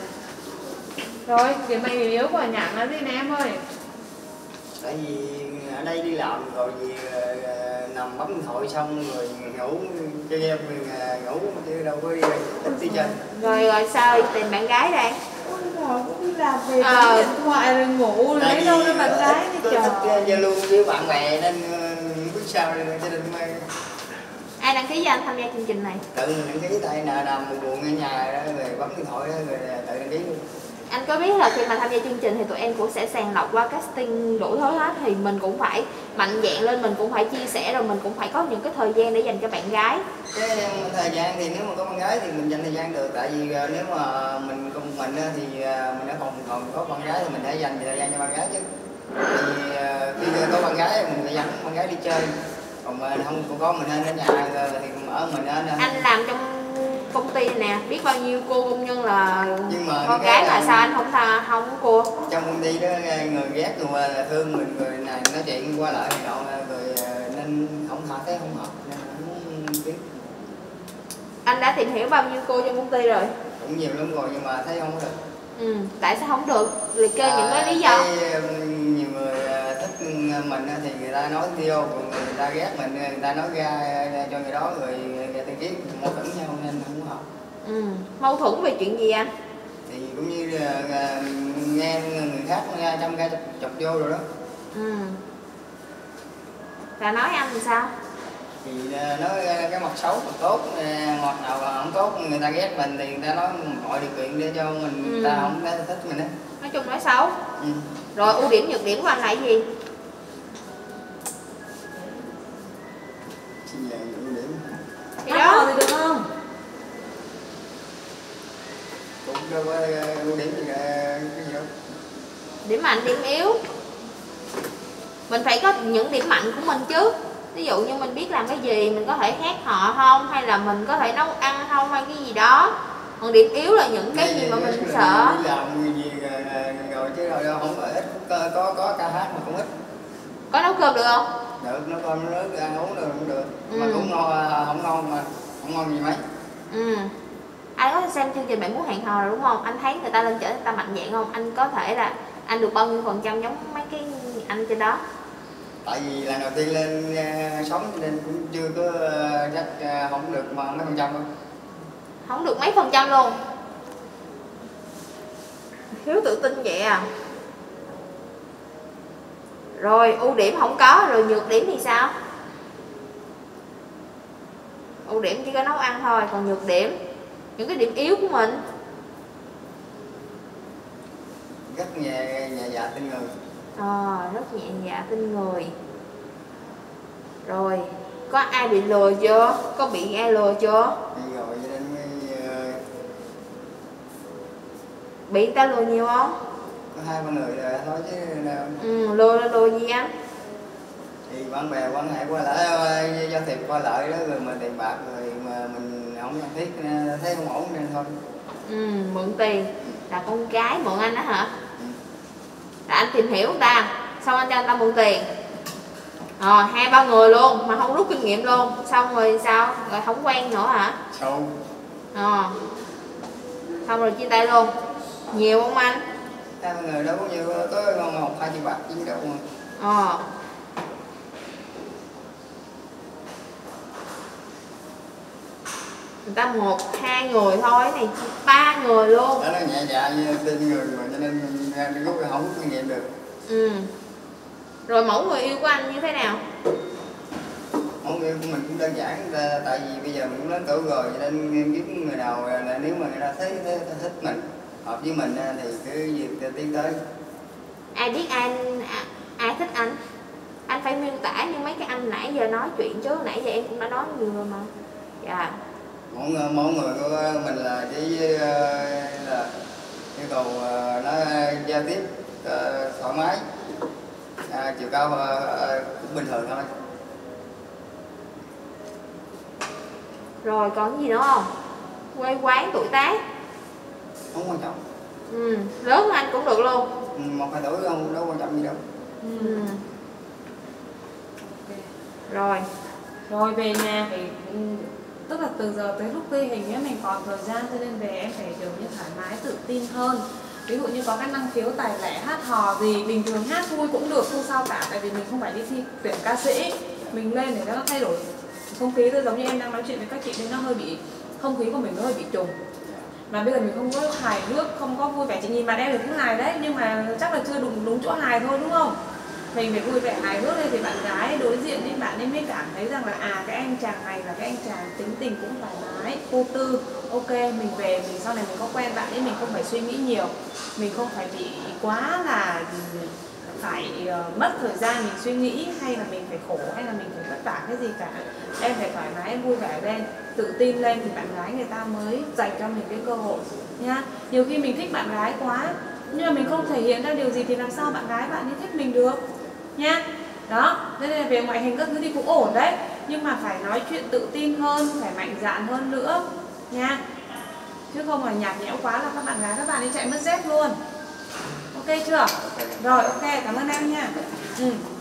Rồi, điểm mạnh điểm yếu của Nhạn là gì nè em ơi? Tại vì ở đây đi làm rồi gì nằm bấm điện thoại xong rồi ngủ chơi game ngủ chứ đâu có đi chơi. Rồi sao tìm bạn gái đây? Cũng đi làm về điện thoại rồi ngủ rồi lấy đâu ra bạn gái thì trời. Thích giao lưu với bạn bè nên biết sao gia đình mai. Ai đăng ký cho anh tham gia chương trình này? Tự mình đăng ký, tại nằm buồn ở nhà đó, rồi bấm điện thoại đó, rồi tự đăng ký luôn. Anh có biết là khi mà tham gia chương trình thì tụi em cũng sẽ sàng lọc qua casting đủ thứ hết, thì mình cũng phải mạnh dạn lên, mình cũng phải chia sẻ, rồi mình cũng phải có những cái thời gian để dành cho bạn gái. Cái thời gian thì nếu mà có con gái thì mình dành thời gian được, tại vì nếu mà mình cùng mình thì mình đã còn có con gái thì mình phải dành thời gian cho con gái chứ. Thì khi có con gái mình phải dẫn con gái đi chơi, còn không có mình nên ở nhà thì ở mình ở. Anh làm trong công ty nè, biết bao nhiêu cô công nhân là con gái mà sao anh không cô? Trong công ty đó người ghét người là thương mình, người này nói chuyện qua lại này nọ rồi nên không hợp, thấy không hợp nên không biết. Anh đã tìm hiểu bao nhiêu cô trong công ty rồi? Cũng nhiều lắm rồi nhưng mà thấy không được. Tại sao không được? Liệt kê những cái lý do. Nhiều người thích mình thì người ta nói vô, còn người ta ghét mình, người ta nói ra cho người đó, người ta ghét mâu thuẫn nhau nên không hợp. Mâu thuẫn về chuyện gì anh? Thì cũng như nghe người khác nghe trong ca chọc vô rồi đó. Là nói anh thì sao? Thì nói cái mặt xấu, mặt tốt, ngọt nào không tốt, người ta ghét mình thì người ta nói mọi điều kiện để cho mình, người ta không thích mình á. Nói chung nói xấu. Rồi ưu điểm nhược điểm của anh là cái gì? Ưu điểm thì đó thì được không? Cũng đâu có ưu điểm gì cái gì đâu. Điểm mạnh, điểm yếu. Mình phải có những điểm mạnh của mình chứ. Ví dụ như mình biết làm cái gì, mình có thể khác họ không, hay là mình có thể nấu ăn không, hay cái gì đó. Còn điểm yếu là những cái gì mà mình sợ. Đi làm gì rồi chứ đâu không có ít, có ca hát mà cũng ít. Có nấu cơm được không? Được, nấu cơm nước ăn uống được cũng được. Mà cũng ngon, không ngon mà không ngon gì mấy. Anh có xem chương trình Bạn Muốn Hẹn Hò rồi đúng không? Anh thấy người ta lên chở người ta mạnh dạn không? Anh có thể là anh được bao nhiêu phần trăm giống mấy cái anh trên đó? Tại vì lần đầu tiên lên sống nên cũng chưa có chắc không được mà mấy phần trăm đâu. Không được mấy phần trăm luôn? Thiếu tự tin vậy à? Rồi ưu điểm không có, rồi nhược điểm thì sao? Ưu điểm chỉ có nấu ăn thôi, còn nhược điểm những cái điểm yếu của mình. Rất nhẹ dạ tin người. Rất nhẹ dạ tin người. Rồi, có ai bị lừa chưa? Có bị ai lừa chưa? Đi rồi cho nên mới bị người ta lừa nhiều không? có 2-3 người rồi thôi chứ nào. Lừa gì anh? Thì bạn bè quan hệ qua lại, giao thiệp qua lại đó, rồi mà tiền bạc rồi mà mình không cần thiết thấy không ổn nên thôi. Mượn tiền là con gái mượn anh đó hả? Là anh tìm hiểu người ta, xong anh cho người ta mượn tiền. 2-3 người luôn mà không rút kinh nghiệm luôn, xong rồi sao? Rồi không quen nữa hả? Sâu. Xong rồi chia tay luôn. Nhiều không anh? 2-3 người đâu có nhiều, có 1-2 triệu bạc chứ đâu mà. Người ta 1-2 người thôi, này 3 người luôn. Đó, nó nhẹ dạ như tin người mà cho nên mình rút không rút kinh nghiệm được. Rồi mẫu người yêu của anh như thế nào? Mẫu người yêu của mình cũng đơn giản, tại vì bây giờ mình cũng lớn tuổi rồi cho nên em biết người nào là nếu mà người ta thấy thích mình, hợp với mình thì cứ việc tiến tới. Ai biết ai thích anh? Anh phải miêu tả như mấy cái anh nãy giờ nói chuyện chứ, nãy giờ em cũng đã nói nhiều rồi mà. Dạ. Mỗi người của mình là chỉ là yêu cầu nó giao tiếp thoải mái, chiều cao cũng bình thường thôi. Rồi còn gì nữa không? Quê quán, tuổi tác? Không quan trọng. Lớn hơn anh cũng được luôn. 1-2 tuổi không đâu quan trọng gì đâu. Rồi về nhà phải tức là từ giờ tới lúc ghi hình ấy mình còn thời gian, cho nên về em phải kiểu như thoải mái tự tin hơn. Ví dụ như có cái năng khiếu tài lẻ hát hò gì, bình thường hát vui cũng được, không sao cả, tại vì mình không phải đi thi tuyển ca sĩ, mình lên để nó thay đổi không khí thôi. Giống như em đang nói chuyện với các chị nên nó hơi bị, không khí của mình nó hơi bị trùng. Mà bây giờ mình không có hài hước, không có vui vẻ, chị nhìn mặt em thì cũng hài đấy, nhưng mà chắc là chưa đúng chỗ hài thôi, đúng không? Mình phải vui vẻ hài hước lên thì bạn gái đối diện với bạn ấy mới cảm thấy rằng là cái anh chàng này là cái anh chàng tính tình cũng thoải mái, vô tư. Ok, mình về mình sau này mình có quen bạn ấy mình không phải suy nghĩ nhiều, mình không phải bị quá là phải mất thời gian mình suy nghĩ, hay là mình phải khổ, hay là mình phải vất vả cái gì cả. Em phải thoải mái, em vui vẻ lên, tự tin lên thì bạn gái người ta mới dành cho mình cái cơ hội nhá. Nhiều khi mình thích bạn gái quá nhưng mà mình không thể hiện ra điều gì thì làm sao bạn gái bạn ấy thích mình được nha. Đó, nên là về ngoại hình các thứ thì cũng ổn đấy, nhưng mà phải nói chuyện tự tin hơn, phải mạnh dạn hơn nữa nha, chứ không là nhạt nhẽo quá là các bạn gái các bạn ấy chạy mất dép luôn. Ok chưa? Rồi, ok, cảm ơn em nha.